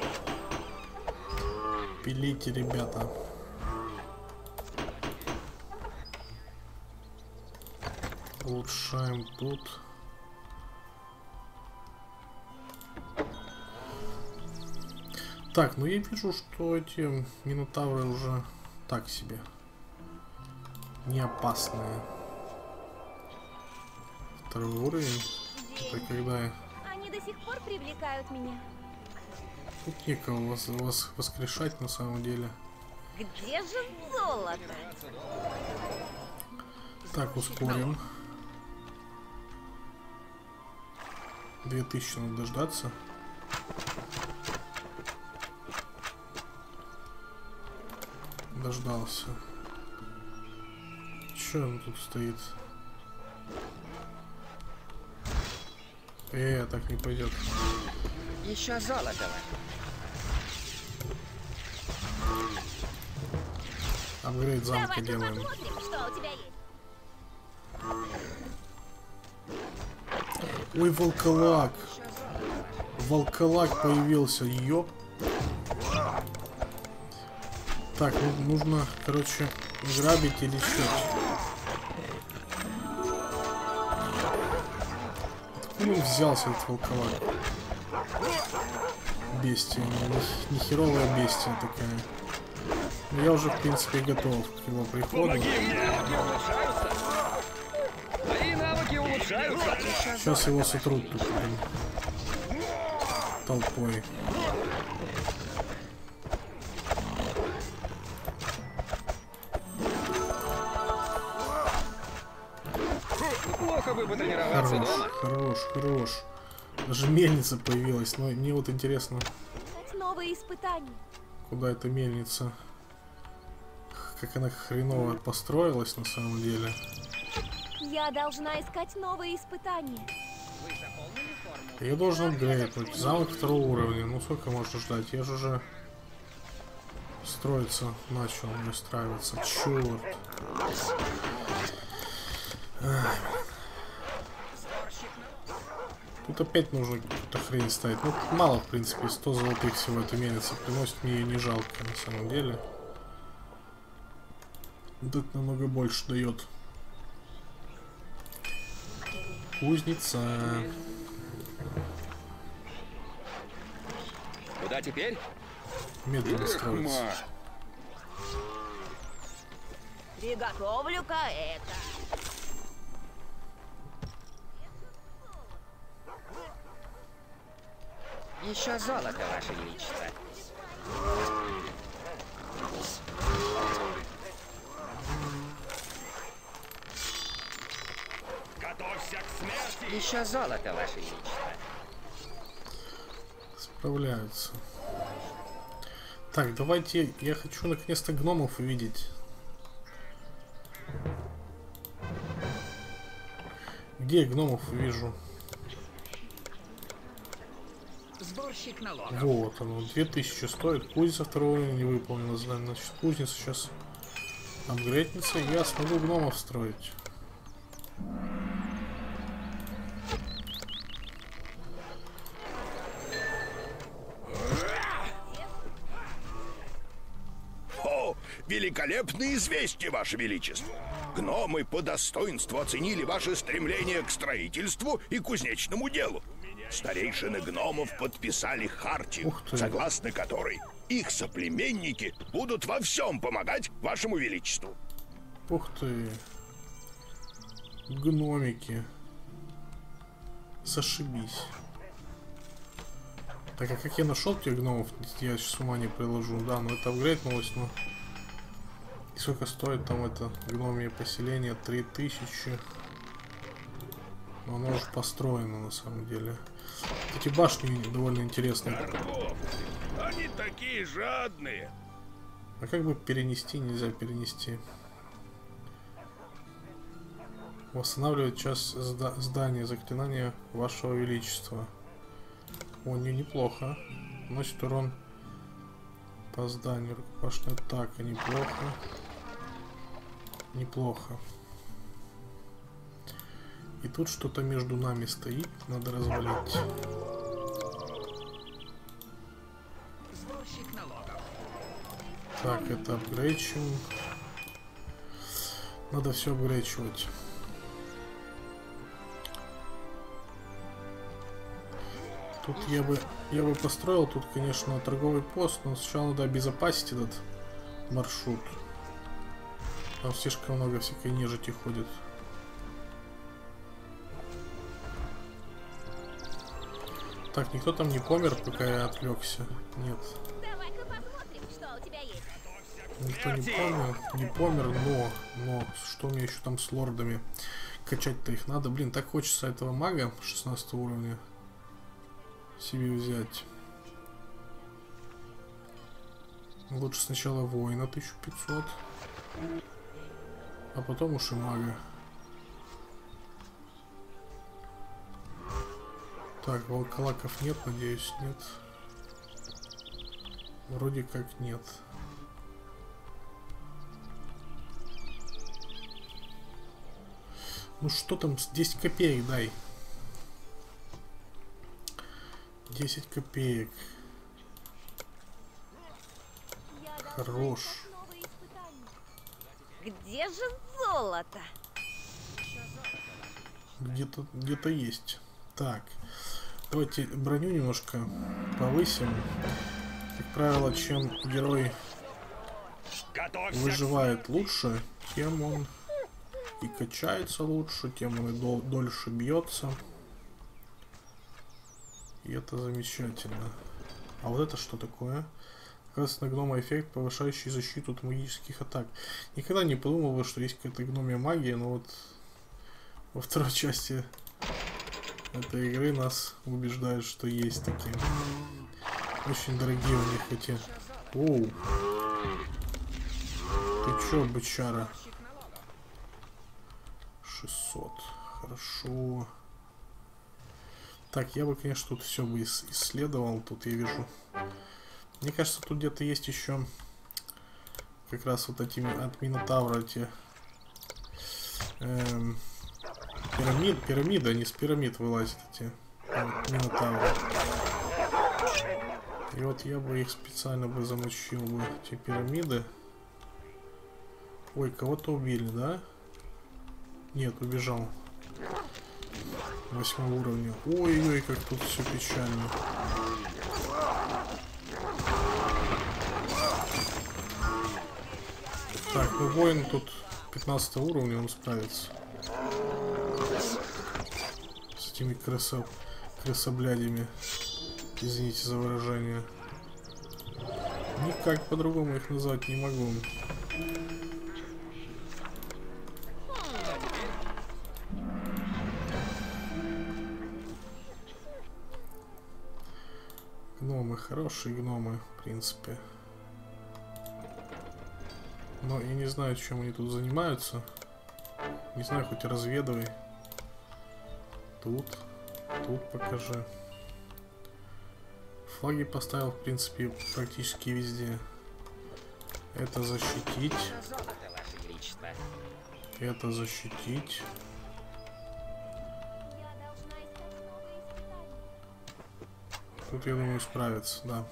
Пилите, ребята. Улучшаем тут. Так, ну я вижу, что эти минотавры уже так себе. Не опасные. Второй уровень. Это когда Они до сих пор привлекают меня. тут некого вас, вас воскрешать на самом деле. Где же золото? Так, ускорим. Две тысячи надо дождаться. Дождался. Че он тут стоит? Э, так не пойдет. Еще золото, Ваше. Апгрейд замка Давай-ка делаем. посмотрим, что у тебя есть. Ой, волколак. Волколак появился. Ёп. Так, ну, нужно, короче, грабить или счет. Откуда он взялся, этот волколак? Бестия, не, не херовая бестия такая. Но я уже, в принципе, готов к его приходу. Помоги мне! Навыки улучшаются. Мои навыки улучшаются. Сейчас его сотрут тут, блин, толпой. Плохо бы потренироваться Хорош, дома. хорош, хорош. Даже мельница появилась. Но мне вот интересно, Искать новые испытания. куда эта мельница, как она хреново построилась на самом деле. Я должна искать новые испытания. Я должен апгрейднуть. Замок второго уровня. Ну сколько можно ждать? Я же уже строиться начал, настраиваться. Черт. Ай. Тут опять нужно какую-то хрень ставить. Ну, мало, в принципе, сто золотых всего эта мельница приносит. Мне ее не жалко, на самом деле. Вот это намного больше дает. Кузница. Куда теперь? Медленно Эх, строится. ма. Приготовлю-ка это. Еще золото, Ваше Величество. Готовься к смерти! Еще золото, Ваше Величество. Справляются. Так, давайте, я хочу наконец-то гномов увидеть. Где я гномов увижу? Сборщик налогов. Вот оно, две тысячи стоит. Кузница второго уровня не выполнена. Значит, кузница сейчас апгрейднется, и я смогу гномов строить. О, великолепные известия, Ваше Величество! Гномы по достоинству оценили ваше стремление к строительству и кузнечному делу. Старейшины гномов подписали хартию, Ух ты. согласно которой их соплеменники будут во всем помогать Вашему Величеству. Ух ты. Гномики. Зашибись. Так, а как я нашел тех гномов? Я с ума не приложу. Да, ну это апгрейднулось, но... И сколько стоит там это гномье поселение? три тысячи. Но оно уже построено на самом деле. Эти башни довольно интересные. Торговцы, они такие жадные. А как бы перенести? Нельзя перенести. Восстанавливает часть зда здания заклинания вашего величества. О, не неплохо. Носит урон по зданию. Рукопашная атака. Неплохо. Неплохо. И тут что-то между нами стоит. Надо развалить. Так, это апгрейчим. Надо все апгрейчивать. Тут я бы, я бы построил тут, конечно, торговый пост, но сначала надо обезопасить этот маршрут. Там слишком много всякой нежити ходит. Так, никто там не помер, пока я отвлекся? Нет. Давай-ка посмотрим, что у тебя есть. Никто не помер, не помер, но, но, что мне еще там с лордами? Качать-то их надо. Блин, так хочется этого мага шестнадцатого уровня себе взять. Лучше сначала воина тысяча пятьсот, а потом уж и мага. Так, волколаков нет, надеюсь, нет. Вроде как нет. Ну что там, десять копеек дай. десять копеек. Хорош. Где же золото? Где-то где-то есть. Так. Давайте броню немножко повысим. Как правило, чем герой выживает лучше, тем он и качается лучше, тем он и дол дольше бьется. И это замечательно. А вот это что такое? Оказывается, на гнома эффект, повышающий защиту от магических атак. Никогда не подумал бы, что есть какая-то гномия магия, но вот во второй части этой игры нас убеждают, что есть такие. Очень дорогие у них эти. Оу. Ты чё, бычара? шестьсот. Хорошо. Так, я бы, конечно, тут все бы исследовал. Тут я вижу. Мне кажется, тут где-то есть еще как раз вот эти от Минотавра эти эм, пирамид, пирамиды, они с пирамид вылазят эти Минотавры. И вот я бы их специально бы замочил бы, эти пирамиды. Ой, кого-то убили, да? Нет, убежал. Восьмого уровня. Ой-ой, как тут все печально. Так, ну воин тут пятнадцатого уровня, он справится. С этими крысо... крысоблядями. Извините за выражение. Никак по-другому их назвать не могу. Гномы, хорошие гномы, в принципе. Но я не знаю, чем они тут занимаются. Не знаю, хоть разведывай. Тут, тут покажи. Флаги поставил, в принципе, практически везде. Это защитить. Это защитить. Тут, я думаю, справится, да.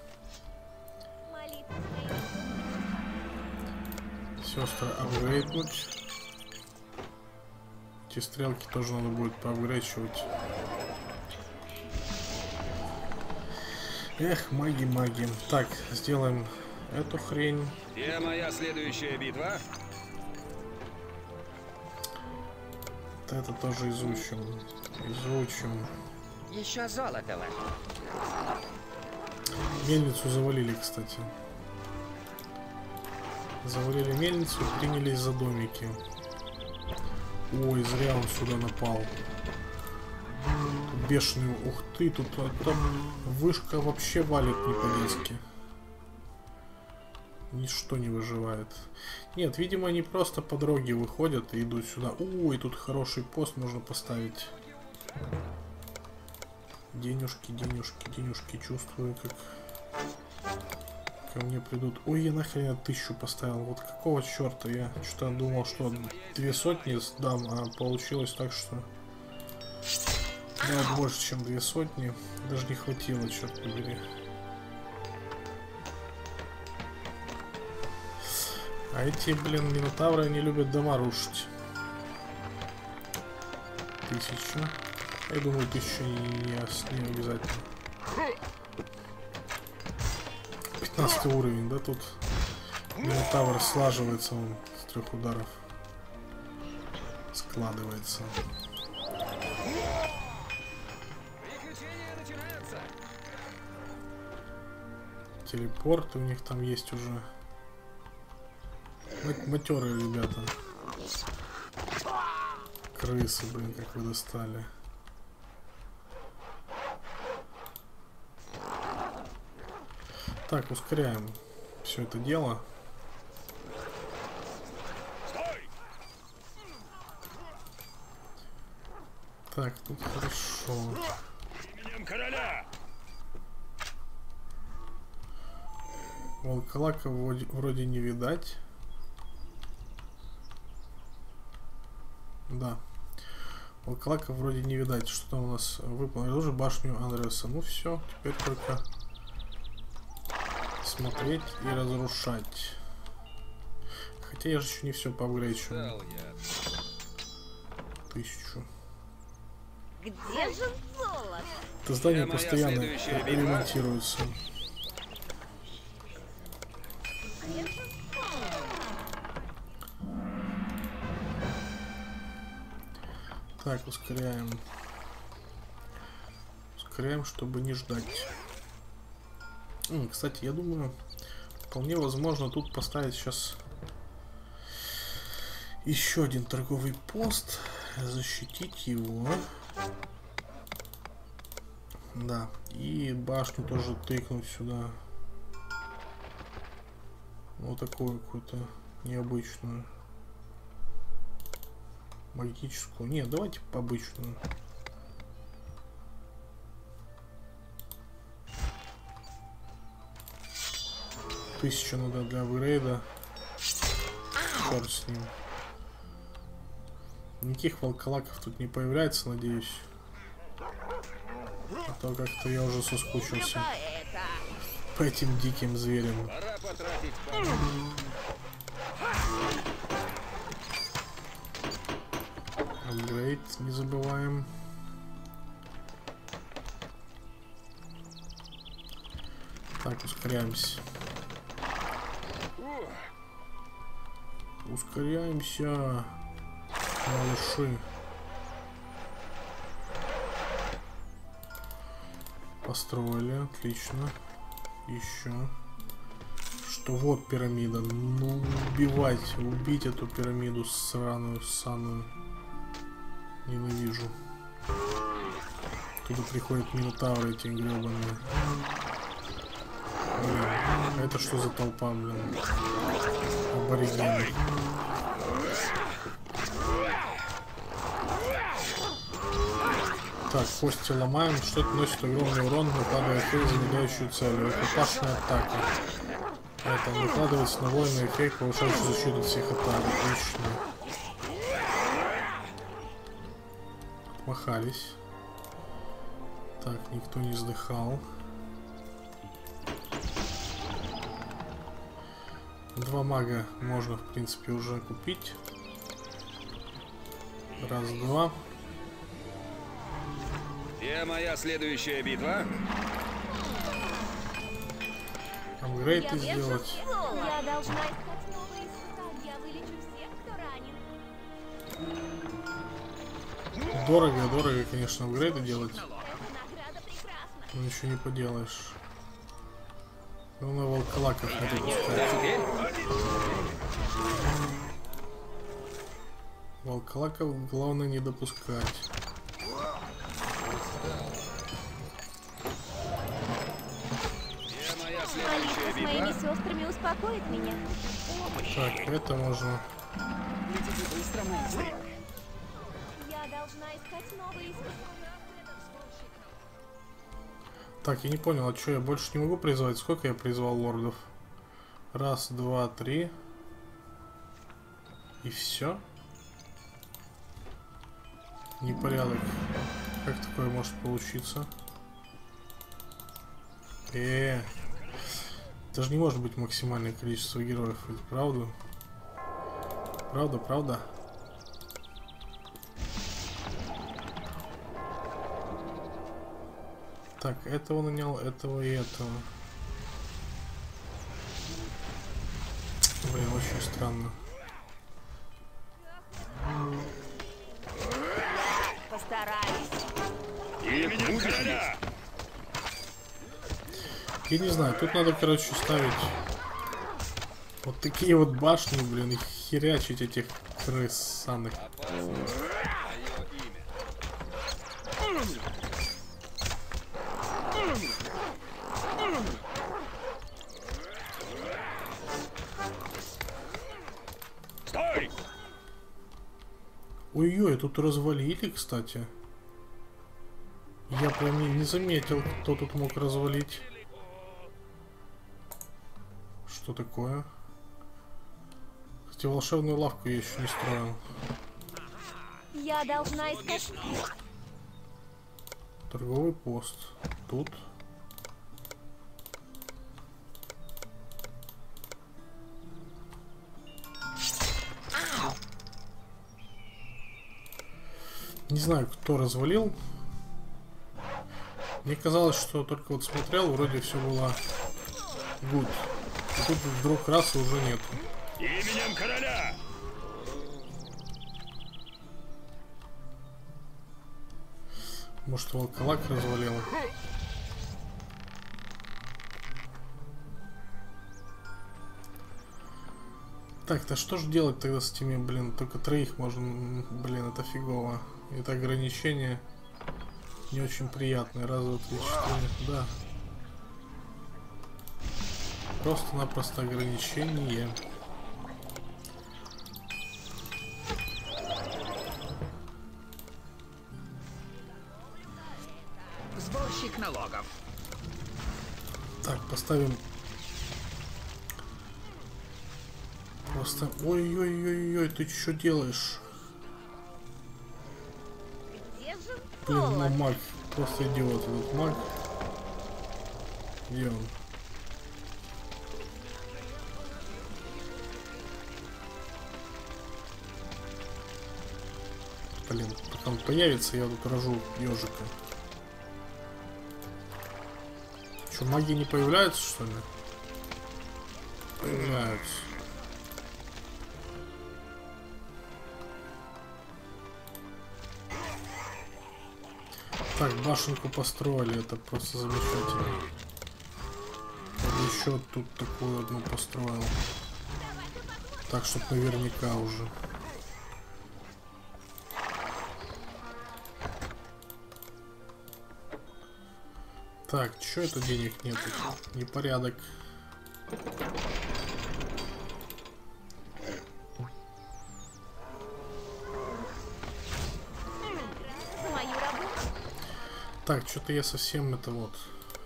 Сестры апгрейднуть. Эти стрелки тоже надо будет поапгрейчивать. Эх, маги, маги. Так, сделаем эту хрень. Где моя следующая битва? Вот это тоже изучим. Изучим. Еще золото ваше. Мельницу завалили, кстати. Завалили мельницу и принялись за домики. Ой, зря он сюда напал. Тут бешеный. Ух ты, тут а, там вышка вообще валит не по-детски. Ничто не выживает. Нет, видимо, они просто по дороге выходят и идут сюда. Ой, тут хороший пост можно поставить. Денежки, денежки, денежки. Чувствую, как ко мне придут. Ой, я нахрен тысячу поставил. Вот какого черта? Я что-то думал, что две сотни сдам, а получилось так, что да, больше, чем две сотни. Даже не хватило, черт побери. А эти, блин, минотавры не любят дома рушить. Тысяча. Я думаю, тысяча не, не, не обязательно. пятнадцатый уровень, да, тут минотавр слаживается он с трех ударов. Складывается. Телепорт у них там есть уже. Матерые ребята. Крысы, блин, как вы достали. Так, ускоряем все это дело. Так, тут хорошо. Волколака вроде, вроде не видать. Да. Волколака вроде не видать. Что там у нас выполнили? Уже башню Андреаса. Ну все, теперь только смотреть и разрушать. Хотя я же еще не все поапгрейчу. Тысячу. Где же золото? Это здание постоянно ремонтируется. Так, ускоряем. Ускоряем, чтобы не ждать. М, кстати, я думаю, вполне возможно тут поставить сейчас еще один торговый пост. Защитить его. Да. И башню тоже тыкнуть сюда. Вот такую какую-то необычную. Магическую. Нет, давайте по обычную. Тысяча надо для апгрейда. Черт с ним. Никаких волколаков тут не появляется, надеюсь. А то как-то я уже соскучился по этим диким зверям. Пора потратить. Апгрейд не забываем. Так, ускоряемся. Ускоряемся, малыши. Построили, отлично. Еще. Что вот пирамида. Ну, убивать, убить эту пирамиду сраную, саную. Ненавижу. Туда приходят минотавры эти гребаные. Блин, это что за толпа, блин? Аборигены. Так, кости ломаем. Что-то носит огромный урон, накладывая эффект, замедляющую цель. Рукопашная атака. Это накладывается на военный эффект, повышающий защиту от всех атак. Отлично. Отмахались. Так, никто не вздыхал. Два мага можно, в принципе, уже купить. Раз, два. Где моя следующая битва? Апгрейды сделать. Я должна искать новые испытания. Я вылечу всех, кто ранен. Дорого, дорого, конечно, апгрейды делать. Эта награда прекрасна. Но ничего не поделаешь. Ну, на волколаков не допускать. Теперь Волколаков главное не допускать. где моя следующая Молитва с моими битва? сестрами успокоит меня. Так, это можно. Идите быстро, мастер. Я должна искать новые искусства. Так, я не понял, а что, я больше не могу призвать? Сколько я призвал лордов? Раз, два, три. И все? Непорядок. Как такое может получиться? Э, это же не может быть максимальное количество героев, ведь правда? Правда, правда? Так, этого нанял, этого и этого. Блин, очень странно. Постараюсь. Именем короля! Я не знаю, тут надо, короче, ставить вот такие вот башни, блин, и херячить этих крыс саных. Стой! Ой-ой, тут развалили, кстати. Я прям не, не заметил, кто тут мог развалить. Что такое? Кстати, волшебную лавку я еще не строил. Я должна искать... Торговый пост. Тут. Не знаю, кто развалил. Мне казалось, что только вот смотрел, вроде все было good. И тут вдруг раз и уже нету. Именем короля! Может, волколак развалил. Так-то что ж делать тогда с этими, блин, только троих можно, блин, это фигово. Это ограничение не очень приятное. Раз, два, три, четыре, да. Просто-напросто ограничение. Сборщик налогов. Так, поставим. Просто. Ой-ой-ой-ой, ты что делаешь? Где же Блин, ну золото? маг. Просто идиот этот маг. Где он? Блин, пока он появится, я тут рожу ежика. Что, маги не появляются, что ли? Появляются. Так, башенку построили, это просто замечательно. Еще тут такую одну построил. Так, чтоб наверняка уже. Так, что это денег нету? Непорядок. За мою работу. Так, что-то я совсем это вот.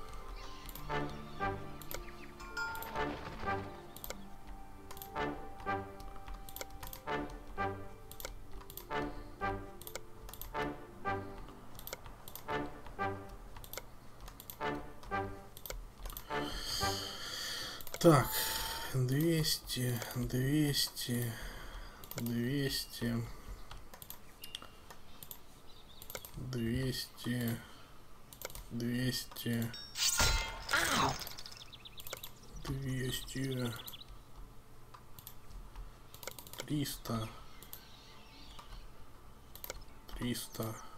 Так, двести, двести, двести, двести, двести, двести, триста, триста.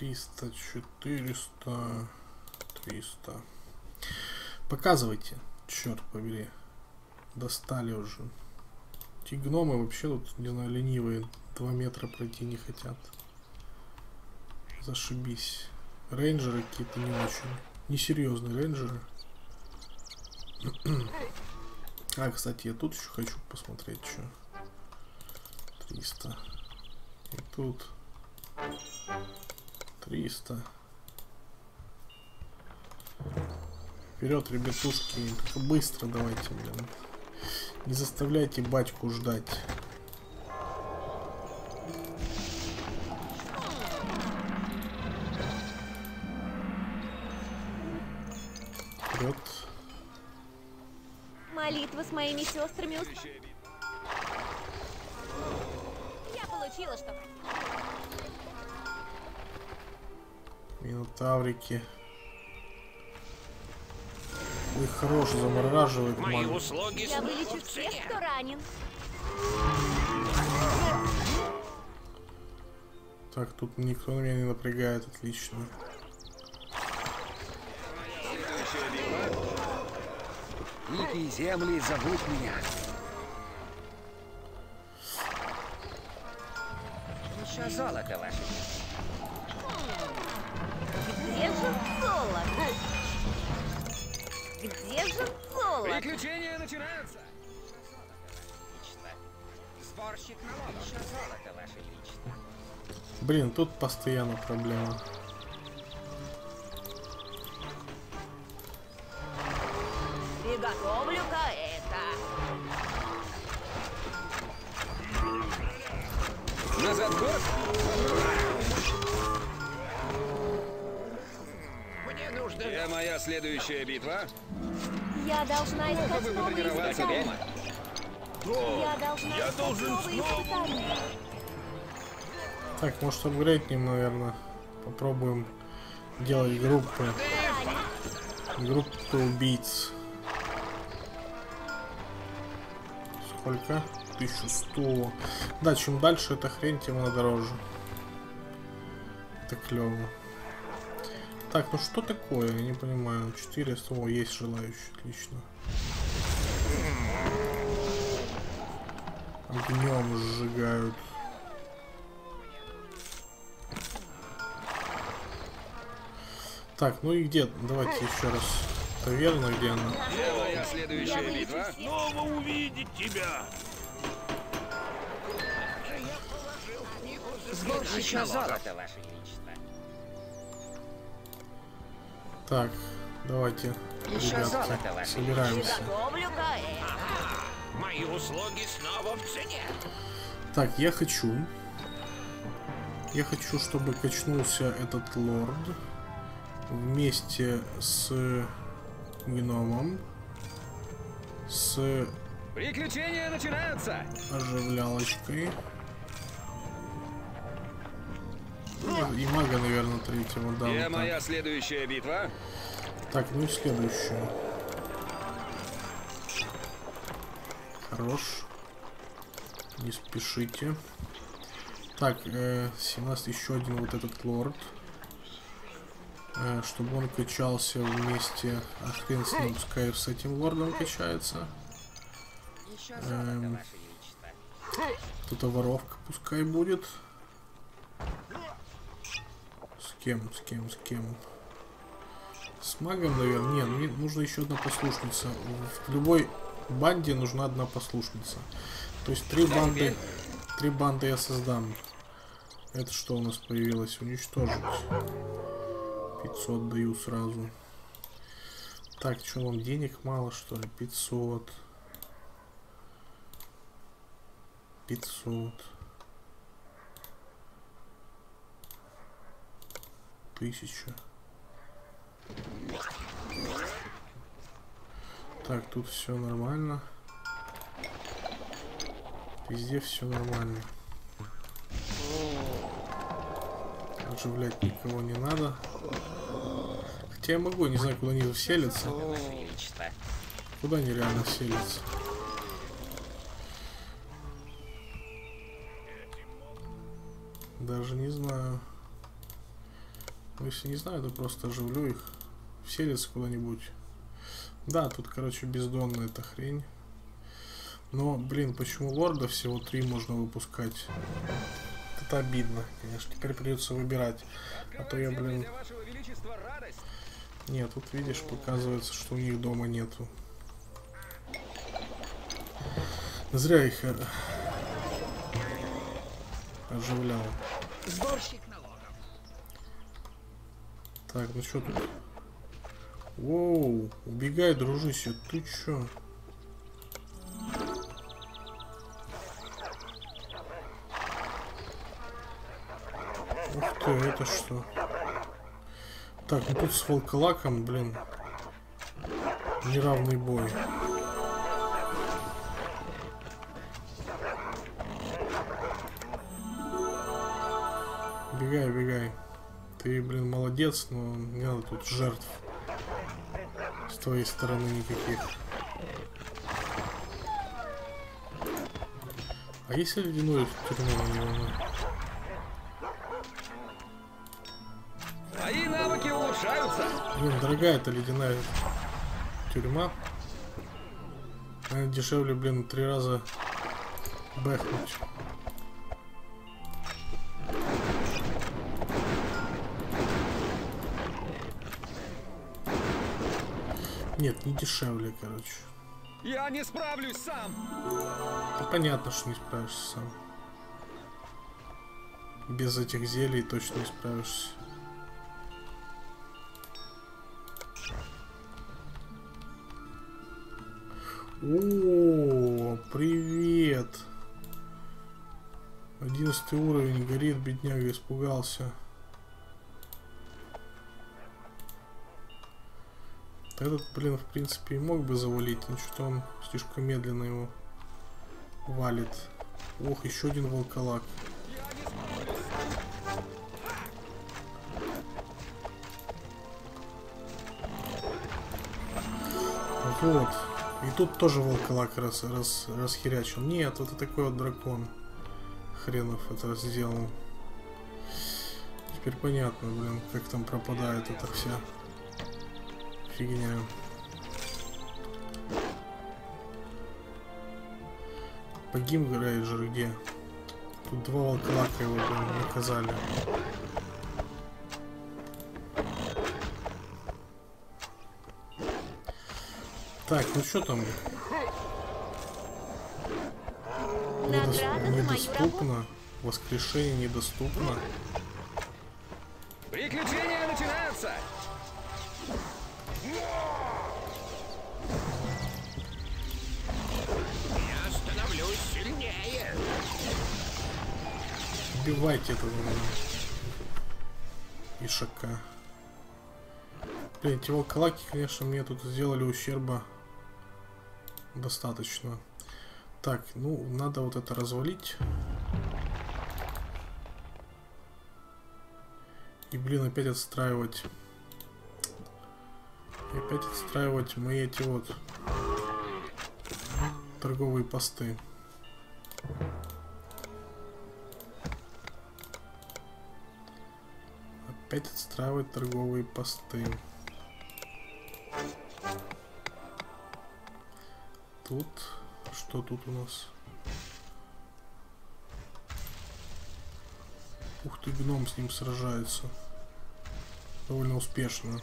триста, четыреста, триста. Показывайте, черт побери. Достали уже. Эти гномы вообще тут, не знаю, ленивые. Два метра пройти не хотят. Зашибись. Рейнджеры какие-то не очень. Несерьезные рейнджеры. А, кстати, я тут еще хочу посмотреть, что. триста. И тут. триста. Вперед, ребятушки. Только быстро давайте, блин. Не заставляйте батьку ждать. Вперед. Молитва с моими сестрами усп... Я получила, что... Минотаврики. Ой, хорош, замораживает Мои маг. услуги Я снова вылечу в всех, цене. кто ранен. Так, тут никто меня не напрягает, отлично. Дикие земли, забудь меня. Еще золото ваше. Где же золото? Где же золото? Приключения начинаются. Величество. Сборщик налогов. Еще золото ваше величество. Блин, тут постоянно проблема. Приготовлю-ка это. Назад в город. Мне нужно... Где моя следующая битва? Я должна искать Вы новые потренироваться испытания. дома. Я должна Я искать должен новые снова- испытания. Так, может апгрейднем, наверное. Попробуем делать группы. Группы убийц. Сколько? тысяча сто. Да, чем дальше эта хрень, тем она дороже. Это клево. Так, ну что такое? Я не понимаю. четыреста. О, есть желающие. Отлично. Огнем сжигают. Так, ну и где? Давайте еще раз. Таверна, где она? Где моя Я следующая вылечу битва? всех. Снова увидеть тебя. Сборщик Еще золото ваше величество. Так, давайте, Еще ребятки, золото ваше собираемся. Приготовлю-ка это. Мои услуги снова в цене. Так, я хочу... Я хочу, чтобы качнулся этот лорд вместе с гномом, с Приключения начинаются. оживлялочкой. Ну, и мага, наверное, третьего дам. Где Так. моя следующая битва? Так, ну и следующую. Хорош. Не спешите. Так, э, семнадцать, еще один вот этот лорд. Э, чтобы он качался вместе. А хрен с ним, пускай с этим лордом качается. Еще золото ваше величество. Тут воровка пускай будет. С кем, с кем, с кем? С магом, наверное. Нет, мне нужно еще одна послушница. В любой банде нужна одна послушница. То есть три банды. Три банды я создам. Это что у нас появилось? Уничтожить. пятьсот даю сразу. Так, что вам денег мало, что ли? пятьсот. пятьсот. Тысяча. Так, тут все нормально. Везде все нормально. Оживлять никого не надо. Хотя я могу, не знаю, куда они селятся. Ваше величество. Куда они реально селятся? Даже не знаю. Ну, если не знаю, то просто оживлю их. Вселится куда-нибудь. Да, тут, короче, бездонная эта хрень. Но, блин, почему лорда всего три можно выпускать? Это обидно, конечно. Теперь придется выбирать. А то я, блин... Нет, тут, видишь, показывается, что у них дома нету. Зря их оживлял. Сборщик налогов. Так, ну что тут? Воу, убегай, дружище, ты чё? Ух ты, это что? Так, ну тут с волколаком, блин, неравный бой. Бегай, бегай. Ты, блин, молодец, но не надо тут жертв с твоей стороны никаких. А если ледяную тюрьму на него? Мои навыки улучшаются. Блин, дорогая эта ледяная тюрьма. Наверное, дешевле, блин, три раза бэхнуть. Нет, не дешевле, короче. Я не справлюсь сам. Да понятно, что не справишься сам. Без этих зелий точно не справишься. О, привет. Одиннадцатый уровень, горит, бедняга, испугался. Этот, блин, в принципе, и мог бы завалить, но что-то он слишком медленно его валит. Ох, еще один волколак. Вот. И тут тоже волколак раз, раз, расхерячил. Нет, вот это такой вот дракон. Хренов это сделал. Теперь понятно, блин, как там пропадает эта вся фигня. Погиб Грейджер где? Тут два волколака его, блин, наказали. Так, ну что там? Недос... Недоступно. Воскрешение недоступно. Приключения начинаются. Я становлюсь сильнее. Убивайте этого ишака. Блин, эти волколаки, конечно, мне тут сделали ущерба достаточно. Так, ну, надо вот это развалить. И, блин, опять отстраивать. И опять отстраивать мои эти вот торговые посты. Опять отстраивать торговые посты. Тут, что тут у нас? Ух ты, гном с ним сражается. Довольно успешно.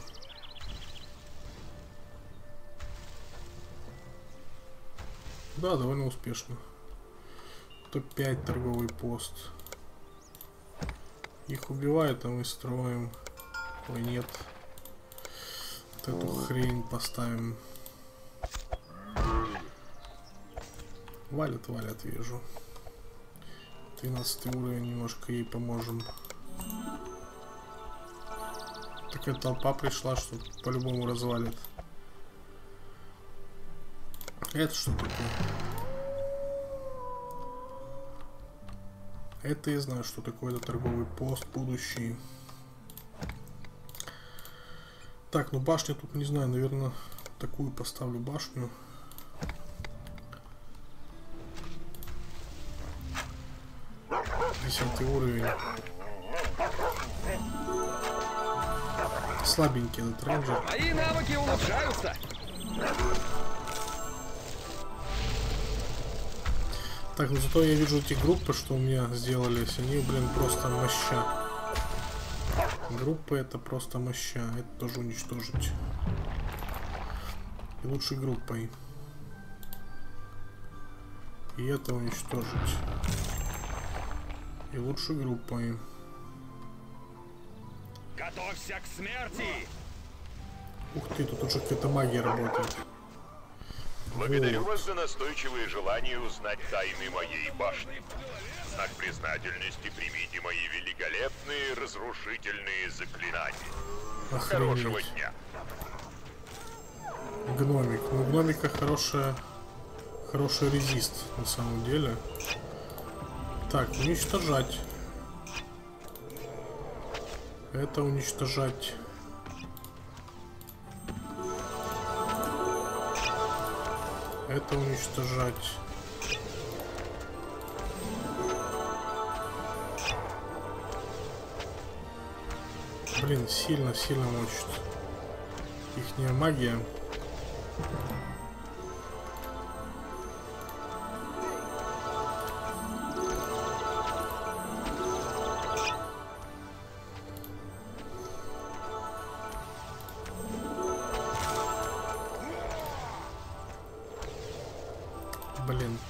Да, довольно успешно. топ пять торговый пост. Их убивают, а мы строим. Ой, нет. Вот эту хрень поставим. Валят, валят, вижу. тринадцатый уровень, немножко ей поможем. Такая толпа пришла, что по-любому развалит. Это что такое? Это я знаю, что такое. Это торговый пост будущий. Так, ну башня тут, не знаю, наверное, такую поставлю башню. десятый уровень. слабенький этот рейнджер. Мои навыки улучшаются. Так, ну зато я вижу эти группы, что у меня сделались. Они, блин, просто моща. Группы это просто моща. Это тоже уничтожить. И лучше группой. И это уничтожить. И лучше группой. Готовься к смерти! Ух ты, тут уже какая-то магия работает. Благодарю Вот. вас за настойчивое желание узнать тайны моей башни. В знак признательности примите мои великолепные разрушительные заклинания. Хорошего Охренеть. дня. Гномик. Ну, у гномика хорошая, хороший резист на самом деле. Так, уничтожать. Это уничтожать. Это уничтожать. Блин, сильно-сильно мочит. Ихняя магия. Блин.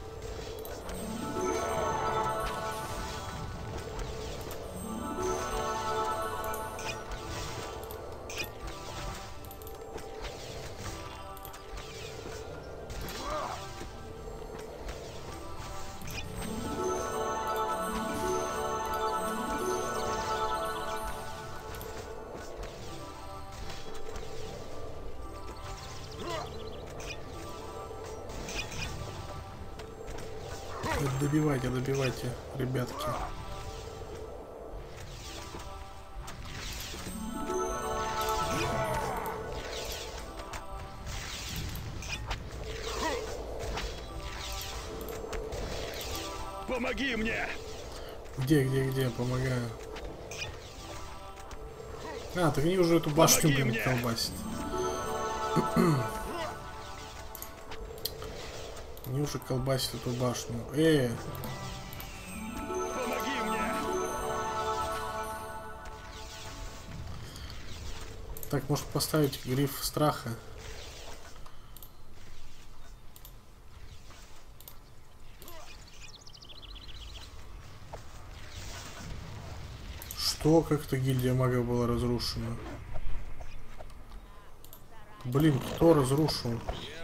Добивайте, добивайте, ребятки. Помоги мне! Где, где, где? Помогаю. А, так они уже эту башню, Помоги блин, мне! колбасят. Они уже колбасят эту башню. Э, Помоги мне! так, может поставить гриф страха? Что? Как-то гильдия магов была разрушена. Блин, кто разрушил?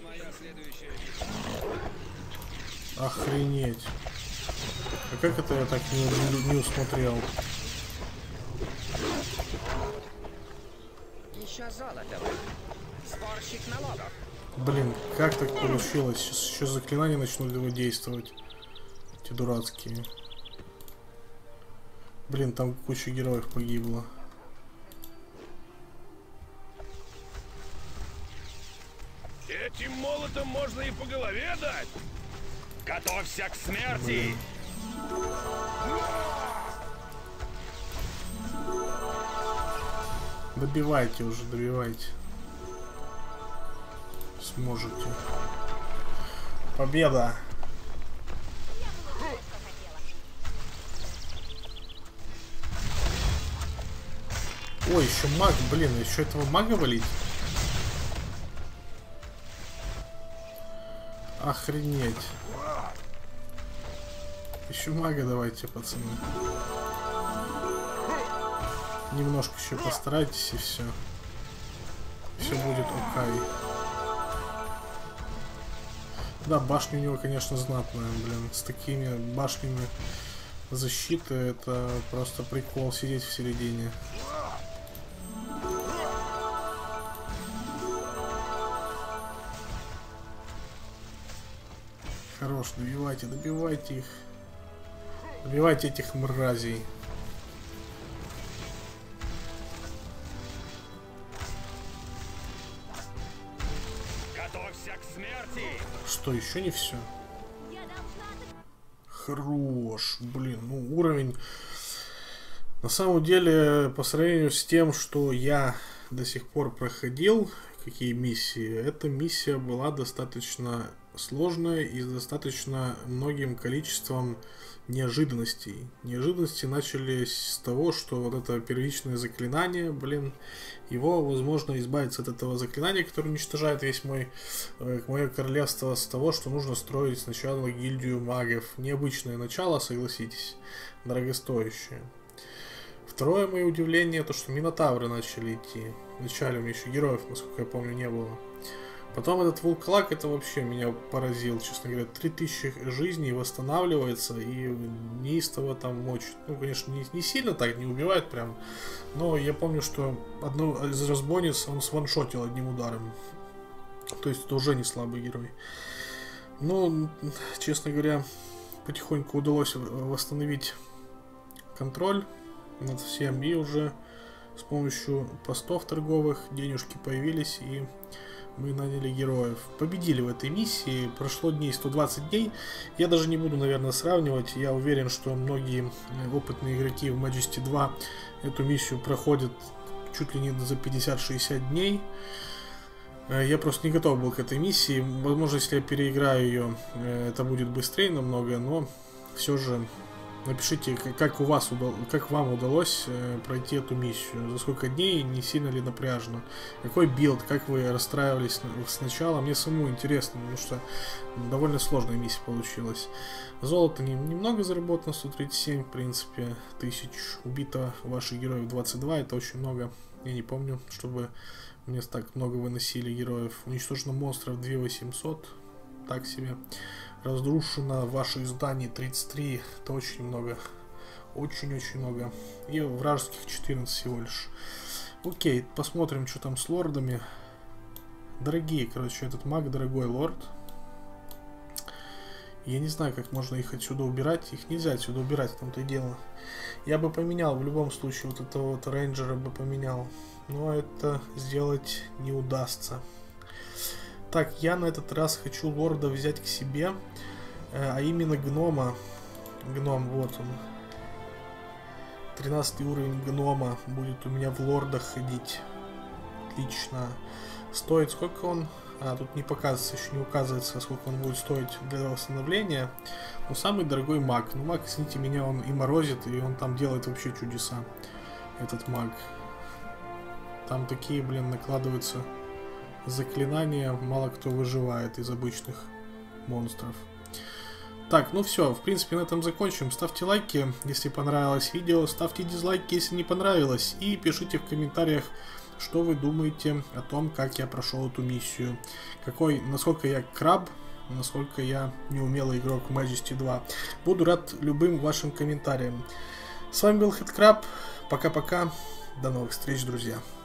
Охренеть. А как это я так не, не, не усмотрел? Еще золото. Сборщик налогов. Блин, как так получилось? Сейчас еще заклинания начнут его действовать. Эти дурацкие. Блин, там куча героев погибло. Этим молотом можно и по голове дать! Готовься к смерти! Добивайте уже, добивайте. Сможете. Победа! Ой, еще маг, блин, еще этого мага валить? Охренеть. Еще мага давайте, пацаны. Немножко еще постарайтесь и все. Все будет окей. Да, башня у него, конечно, знатная, блин. С такими башнями защиты это просто прикол сидеть в середине. Хорош, добивайте, добивайте их. Добивайте этих мразей. Готовься к смерти! Что, еще не все? Хорош, блин, ну уровень. На самом деле, по сравнению с тем, что я до сих пор проходил, какие миссии, эта миссия была достаточно сложная и с достаточно многим количеством неожиданностей. Неожиданности начались с того, что вот это первичное заклинание, блин, его возможно избавиться от этого заклинания, которое уничтожает весь мой мое королевство, с того, что нужно строить сначала гильдию магов. Необычное начало, согласитесь, дорогостоящее. Второе мое удивление, то что минотавры начали идти. Вначале у меня еще героев, насколько я помню, не было. Потом этот вулкалак, это вообще меня поразил, честно говоря. три тысячи жизней восстанавливается и неистово там мочит. Ну, конечно, не, не сильно так, не убивает прям. Но я помню, что одну из разбойниц он сваншотил одним ударом. То есть это уже не слабый герой. Но, честно говоря, потихоньку удалось восстановить контроль над всем. И уже с помощью постов торговых денежки появились, и мы наняли героев. Победили в этой миссии. Прошло дней сто двадцать дней. Я даже не буду, наверное, сравнивать. Я уверен, что многие опытные игроки в Majesty два эту миссию проходят чуть ли не за пятьдесят-шестьдесят дней. Я просто не готов был к этой миссии. Возможно, если я переиграю ее, это будет быстрее намного, но все же напишите, как у вас удалось, как вам удалось пройти эту миссию, за сколько дней, не сильно ли напряжно, какой билд, как вы расстраивались сначала. Мне самому интересно, потому что довольно сложная миссия получилась. Золото не, немного заработано, сто тридцать семь, в принципе, тысяч. Убито ваших героев двадцать два, это очень много. Я не помню, чтобы мне так много выносили героев. Уничтожено монстров две тысячи восемьсот, так себе. Разрушено ваше издание тридцать три, это очень много. Очень-очень много. И вражеских четырнадцать всего лишь. Окей, посмотрим, что там с лордами. Дорогие, короче, этот маг дорогой лорд. Я не знаю, как можно их отсюда убирать. Их нельзя отсюда убирать, в том-то и дело. Я бы поменял, в любом случае, вот этого вот рейнджера бы поменял. Но это сделать не удастся. Так, я на этот раз хочу лорда взять к себе, а именно гнома. Гном, вот он. тринадцатый уровень гнома будет у меня в лордах ходить. Отлично. Стоит сколько он? А, тут не показывается, еще не указывается, сколько он будет стоить для восстановления. Но самый дорогой маг. Ну, маг, извините меня, он и морозит, и он там делает вообще чудеса. Этот маг. Там такие, блин, накладываются заклинания, мало кто выживает из обычных монстров. Так, ну все, в принципе, на этом закончим. Ставьте лайки, если понравилось видео, ставьте дизлайки, если не понравилось, и пишите в комментариях, что вы думаете о том, как я прошел эту миссию. Какой, насколько я краб, насколько я неумелый игрок в Majesty два. Буду рад любым вашим комментариям. С вами был HeadCrab. Пока-пока. До новых встреч, друзья.